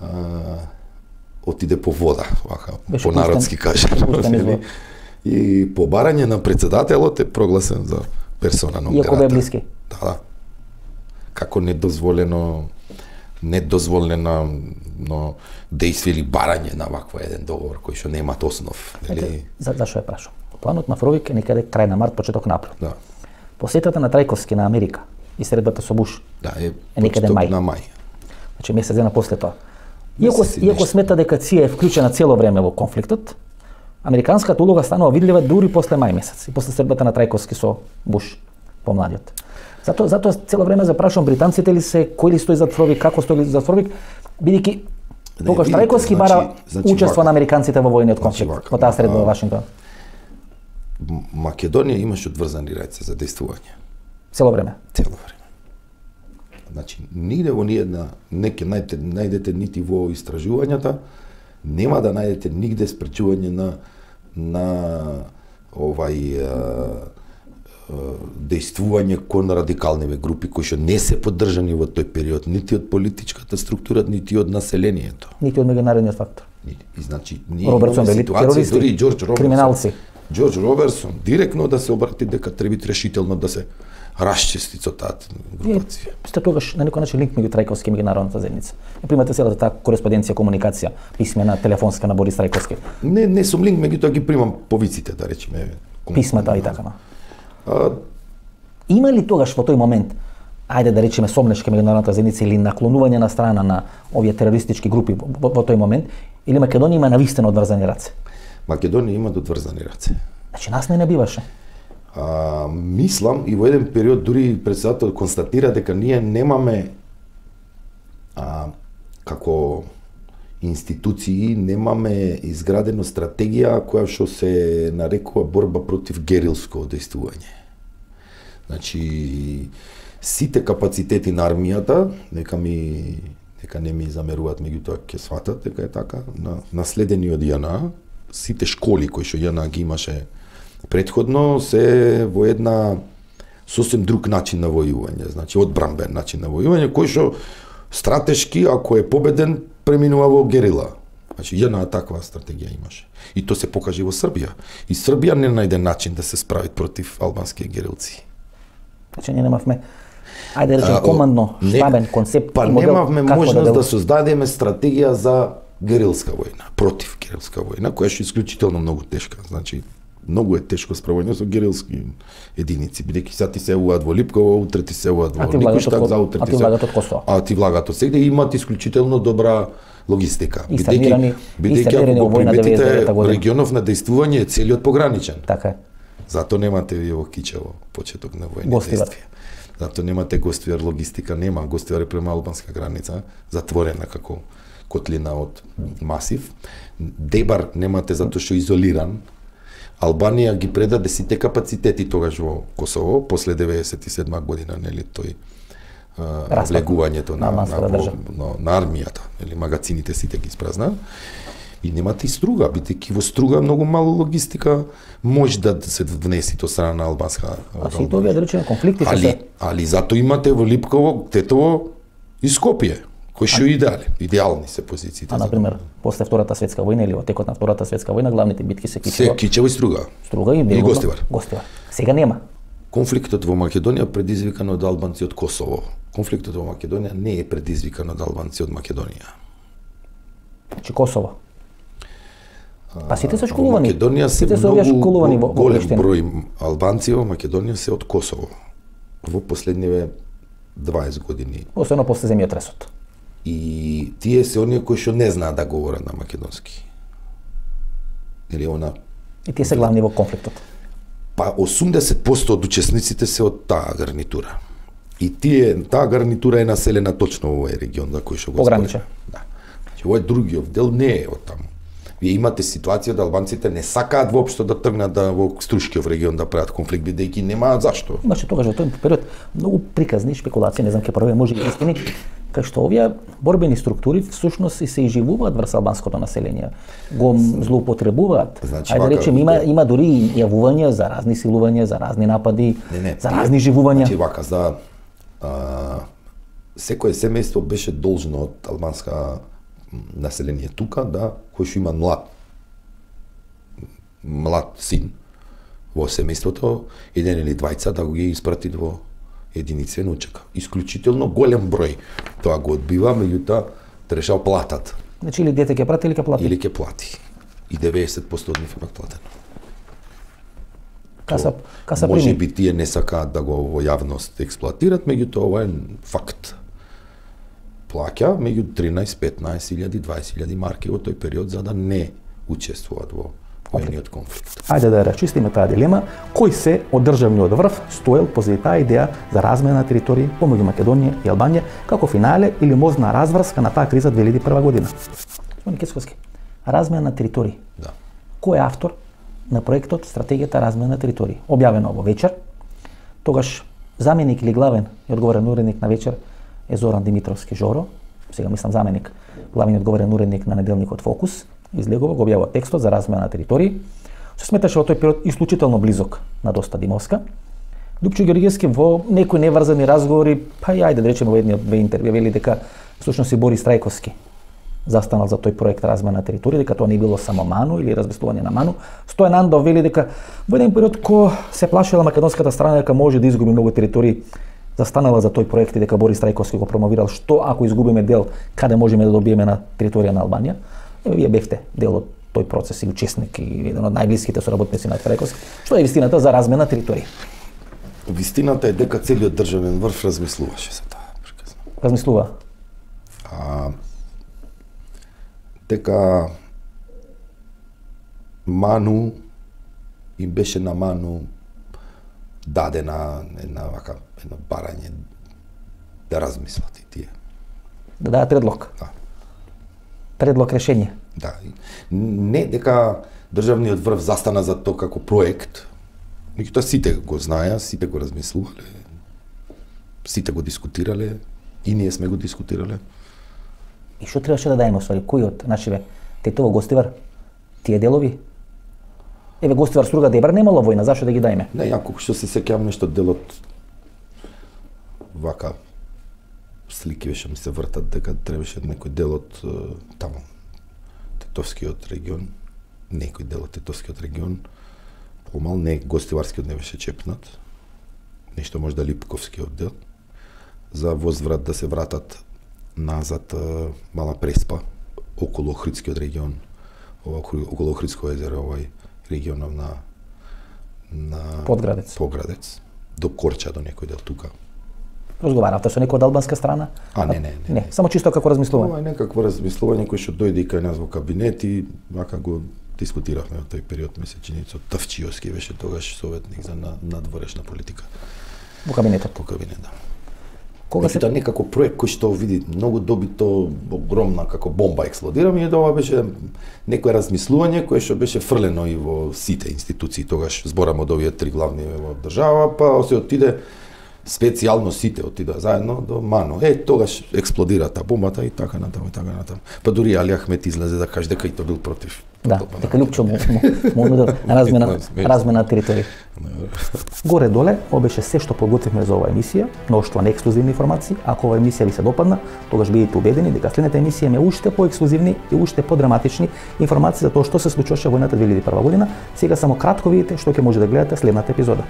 отиде по вода, вака, Беше по народски пуштен- кажа. пуштен из вода. И по барање на председателот е прогласен за персона нон Иако грата. бе блиски. Да, да. Како недозволено недозволено но дејство или барање на ваква еден договор кој што немаат основ, нели? Ете, за зашо е прашам? Планот на Фровик е некаде крај на март, почеток на април. Да. Посетата на Трајковски на Америка и средбата со Буш, Да, е, Е некаде почеток мај. на мај. значи месец дена после тоа. Иако, Месец и иако нешто. смета дека Ција е вклучена цело време во конфликтот, американската улога станува видлива дури после мај месец и после средбата на Трајковски со Буш, помладиот. Затоа затоа цело време запрашувам британците ли се, кој ли стои зад Фровик, како стои зад Фровик, бидејќи тогаш видите, Трајковски значи- бара значи учество вака. на американците во војниот конфликт, вака. во таа средба А, во Вашингтон, М- Македонија имаше одврзани рајце за дејствување цело време. цело време. Значи, нигде во ниедна, не ќе најдете, најдете нити во истражувањата, нема да најдете нигде спречување на на овај а, а, дејствување кон радикалниве групи кои што не се поддржани во тој период нити од политичката структура, нити од населението. Нити од меѓународниот фактор. И, и значи, ние Робертсон имаме били ситуација, терористи, дури и Џорџ Робертсон, криминалци. Џорџ Робертсон директно да се обрати дека треба решително да се расчисти со таа Вие групација. сте тогаш на некој начин линк меѓу Трајковски и меѓународната заедница. Ја примате целата таа кореспонденција, комуникација, писмена, телефонска на Борис Трајковски, Не, не сум линк, меѓутоа ги примам повиците, да речеме. писмата и така. А, Има ли тогаш во тој момент, ајде да речеме сомнешка меѓународната заедница или наклонување на страна на овие терористички групи во, во, во тој момент, или Македонија има навистина одврзани раце? Македонија има одврзани раце. Значи нас не не биваше. А, мислам и во еден период дури председателот констатира дека ние немаме а, како институции немаме изградено стратегија која што се нарекува борба против герилско дејствување. Значи сите капацитети на армијата, нека ми нека не ми замеруваат, меѓутоа ќе сватат дека е така, на наследени од ЈНА, сите школи кои што ЈНА ги имаше претходно се во една сосем друг начин на војување, значи одбранбен начин на војување, кој што стратешки, ако е победен, преминува во герила. Значи, ЈНА таква стратегија имаше. И то се покаже во Србија. И Србија не најде начин да се справи против албански герилци. Значи ние немавме, ајде да речеме А, командно, не- штабен концепт Па и модел немавме како можност да, да создадеме стратегија за герилска војна, против герилска војна, која што е исклучително многу тешка. Значи, многу е тешко справување со герилски единици, бидејќи сега ти се евуваат во Липково, утре ти се евуваат А во ти влагат Никоштад, од- за утре а ти се- влагат од Косово. А ти влагат од сегде и имаат исклучително добра логистика. И Бидејќи сформирани- и бидејќи сформирани ако во го војна деветдесет и девета приметите, година. регионов на дејствување е целиот пограничен. Така е. Зато немате вие во Кичево почеток на војни Гостивар. действија. Зато немате гостивар, логистика нема, гостивар е према албанска граница, затворена како котлина од масив. Дебар немате затоа што е изолиран, Албанија ги предаде сите капацитети тогаш во Косово, после деветдесет и седма година, нели, тој а, влегувањето на, на, на, на, на армијата, нели, магацините сите ги испразна. И немате и струга, бидејќи во струга многу мало логистика може да се внеси од страна на албанска. А си тоа да речеме конфликти али, се. али зато имате во Липково, Тетово и Скопје, кои што идеални, идеални се позициите. А на пример, после Втората светска војна или во текот на Втората светска војна главните битки се Кичево. Се Кичево и Струга. Струга и Или Гостивар. Гостивар. Сега нема. Конфликтот во Македонија предизвикан од албанци од Косово. Конфликтот во Македонија не е предизвикан од албанци од Македонија. Значи Косово. Па сите се школувани. Во Македонија се сите се многу школувани во голем број албанци во Македонија се од Косово. Во последниве дваесет години. Особено после земјотресот. И тие се оние кои што не знаат да говорат на македонски. Или она. И тие се главни во конфликтот. Па осумдесет проценти од учесниците се од таа гарнитура. И тие, таа гарнитура е населена точно во овој регион за кој што го Пограниче. Да. Значи овој другиот дел не е од таму. Вие имате ситуација да албанците не сакаат воопшто да тргнат да во Струшкиов регион да прават конфликт, бидејќи немаат зашто. Имаше тогаш во тој период многу приказни шпекулации, не знам ке правиме може и истини, кај што овие борбени структури всушност и се изживуваат врз албанското население, го злоупотребуваат. Значи, Ајде да вака, речем има има дури јавувања за разни силувања, за разни напади, Не, не, за разни живувања. Значи вака за а, секое семејство беше должно од албанска население тука да кој што има млад млад син во семејството, еден или двајца да го ги испрати во единицен учек. Исклучително голем број тоа го одбива, меѓутоа трешал платат. Значи или дете ќе прати или ќе плати. Или ќе плати. И деветдесет проценти од нив имаат платено. Каса каса Може прими. би тие не сакаат да го во јавност експлоатират, меѓутоа ова е факт. Плаќа меѓу тринаесет, петнаесет илјади, дваесет илјади марки во тој период за да не учествуваат во војниот конфликт. Ајде да рачистиме таа дилема, кој се од државниот врв стоел позади таа идеја за размена на територии помеѓу Македонија и Албанија како финале или можна разврска на таа криза две илјади и прва година. Господин Кецковски, размена на територии. Да. Кој е автор на проектот Стратегијата размена на територии? Објавено во Вечер. Тогаш заменик или главен и одговорен уредник на Вечер е Зоран Димитровски Жоро, сега мислам заменик, главен и одговорен уредник на неделникот Фокус, излегува го објавува текстот за размена на територии. Се сметаше во тој период исклучително близок на Доста Димовска. Лупчо Ѓорѓевски во некои неврзани разговори, па и ајде да речеме во едни од две интервјуи вели дека всушност и Борис Трајковски застанал за тој проект размена на територии, дека тоа не било само ману или размислување на ману. Стојан Андов вели дека во еден период кога се плашела македонската страна дека може да изгуби многу територии, застанала за тој проект и дека Борис Трајковски го промовирал што ако изгубиме дел, каде можеме да добиеме на територија на Албанија. Еве вие бевте дел од тој процес и учесник и еден од најблиските соработници на Трајковски. Што е вистината за размена на територии? Вистината е дека целиот државен врв размислуваше за таа приказна. Размислува. А, дека ману им беше на ману дадена една вака едно барање да размислат и тие. Да дадат предлог. Да. Предлог решение. Да. Не дека државниот врв застана за тоа како проект, меѓутоа сите го знаеа, сите го размислувале, сите го дискутирале, и ние сме го дискутирале. И што требаше да дајме, освари, кој од нашиве Тетово, Гостивар, тие делови? Еве Гостивар, Струга, Дебар немало војна, зашто да ги дајме? Не, јако што се сеќавам нешто делот вака слики беше ми се вртат дека требаше некој дел од таму Тетовскиот регион, некој дел од Тетовскиот регион, помал не Гостиварскиот не беше чепнат. Нешто можда Липковскиот дел за возврат да се вратат назад мала преспа околу Охридскиот регион, ова околу Охридско езеро, овој регионов на на Подградец. Подградец до Корча до некој дел тука. Разговаравте со некој од албанска страна? А не, не, не. Не, само чисто како размислување. Ова е некакво размислување кој што дојде и кај нас во кабинет и вака го дискутиравме во тој период, мисле чиницо Тавчиовски беше тогаш советник за надворешна политика. Во кабинетот. Во кабинет, да. Кога се Меѓутоа некако проект кој што види многу добито, огромна како бомба експлодира, ми е да ова беше некое размислување кое што беше фрлено и во сите институции, тогаш зборам од овие три главни во држава, па се отиде специјално сите отида заедно до МАНО. Е, тогаш експлодира та бомбата и така натаму и така натаму. Па дури Али Ахмет излезе да каже дека и тоа бил против. Да, дека Лупчо му му да размена размена територија. Горе доле, ова беше се што подготвивме за оваа емисија, мноштво на ексклузивни информации. Ако оваа емисија ви се допадна, тогаш бидете убедени дека следната емисија има уште поексклузивни и уште подраматични информации за тоа што се случуваше во војната две илјади и прва година. Сега само кратко видите што ќе може да гледате следната епизода.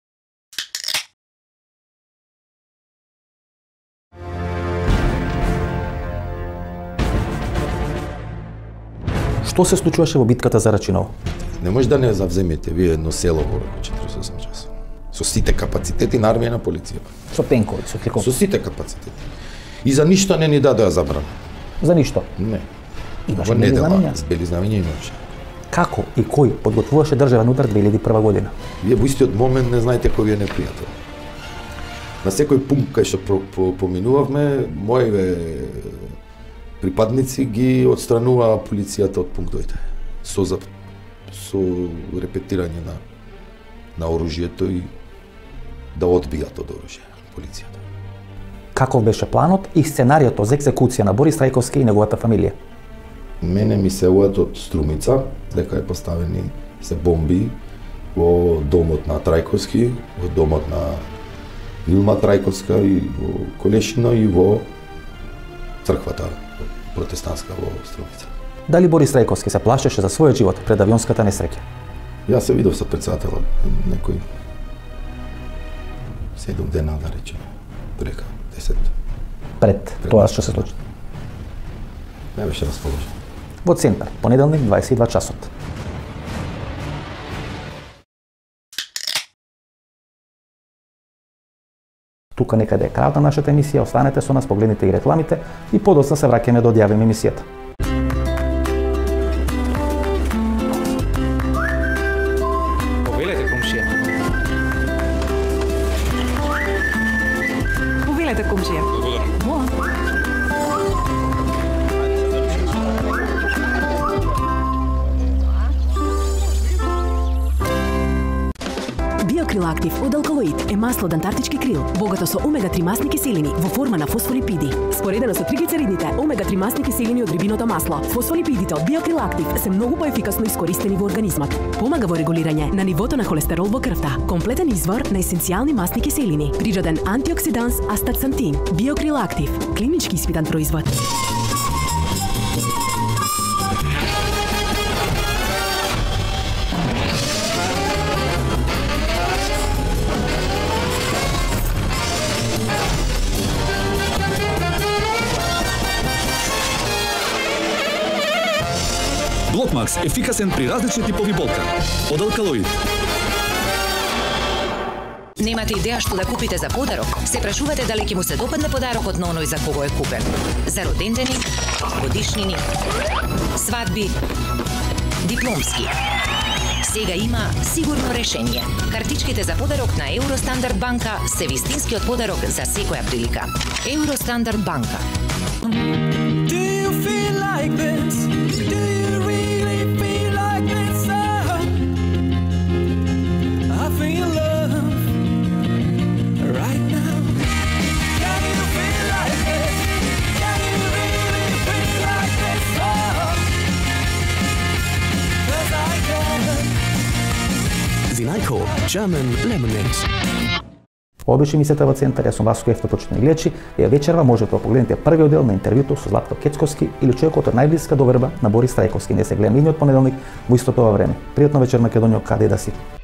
Што се случуваше во битката за Рачиново? Не може да не завземете вие едно село во четириесет и осум часа. Со сите капацитети на армија и на полиција. Со тенкови, со хеликоптери. Со сите капацитети. И за ништо не ни дадоа забрана. За ништо? Не. Имаше Во бели недела, знамења? с бели знамења имаше. Како и кој подготвуваше државен удар две илјади и прва година? Вие во истиот момент не знаете кој ви е непријател. На секој пункт кај што по, по, поминувавме, моите припадници ги отстрануваа полицијата од пунктовите. Со за со репетирање на на оружјето и да одбијат од оружје полицијата. Каков беше планот и сценариото за екзекуција на Борис Трајковски и неговата фамилија? Мене ми се од Струмица, дека е поставени се бомби во домот на Трајковски, во домот на Илма Трајковска и во Колешино и во црквата протестантска во Струмица. Дали Борис Трајковски се плашеше за својот живот пред авионската несреќа? Јас се видов со председателот некој седум дена, да речеме, прека десет. Пред, Пред тоа што се случи. Не беше расположен. Во центар, понеделник, дваесет и два часот. Тука некаде е крајот на нашата емисија, останете со нас, погледнете и рекламите и подоцна се враќаме да одјавиме емисијата. Повелете, комшија. Повелете, комшија. Мола. Биокрил Актив од алкалоид е масло од антарктички крил, богато со омега три масни киселини во форма на фосфолипиди. Споредено со триглицеридите, омега три масни киселини од рибиното масло, фосфолипидите од Биокрил Актив се многу поефикасно искористени во организмот. Помага во регулирање на нивото на холестерол во крвта, комплетен извор на есенцијални масни киселини, природен антиоксиданс астаксантин. Биокрил Актив, клинички испитан производ. Блокмакс ефикасен при различни типови болка. Од алкалоид. Немате идеја што да купите за подарок? Се прашувате дали ќе му се допадне подарокот на оној за кого е купен? За родендени, годишнини, свадби, дипломски. Сега има сигурно решение. Картичките за подарок на Евростандард банка се вистинскиот подарок за секоја прилика. Евростандард банка. Do you feel like this? Do you really feel like this? Oh, I feel love right now. Can you feel like this? Can you really feel like this? Oh, 'cause I can. Vinajko German Lemonade. Ова беше емисијата во центар, јас сум Васко Ефто, почитувани гледачи, и вечерва можете да погледнете првиот дел на интервјуто со Златко Кецковски или човекот од најблиска доверба на Борис Трајковски. Не се гледаме идниот понеделник во истото ова време. Пријатно вечер, Македонија, каде да си.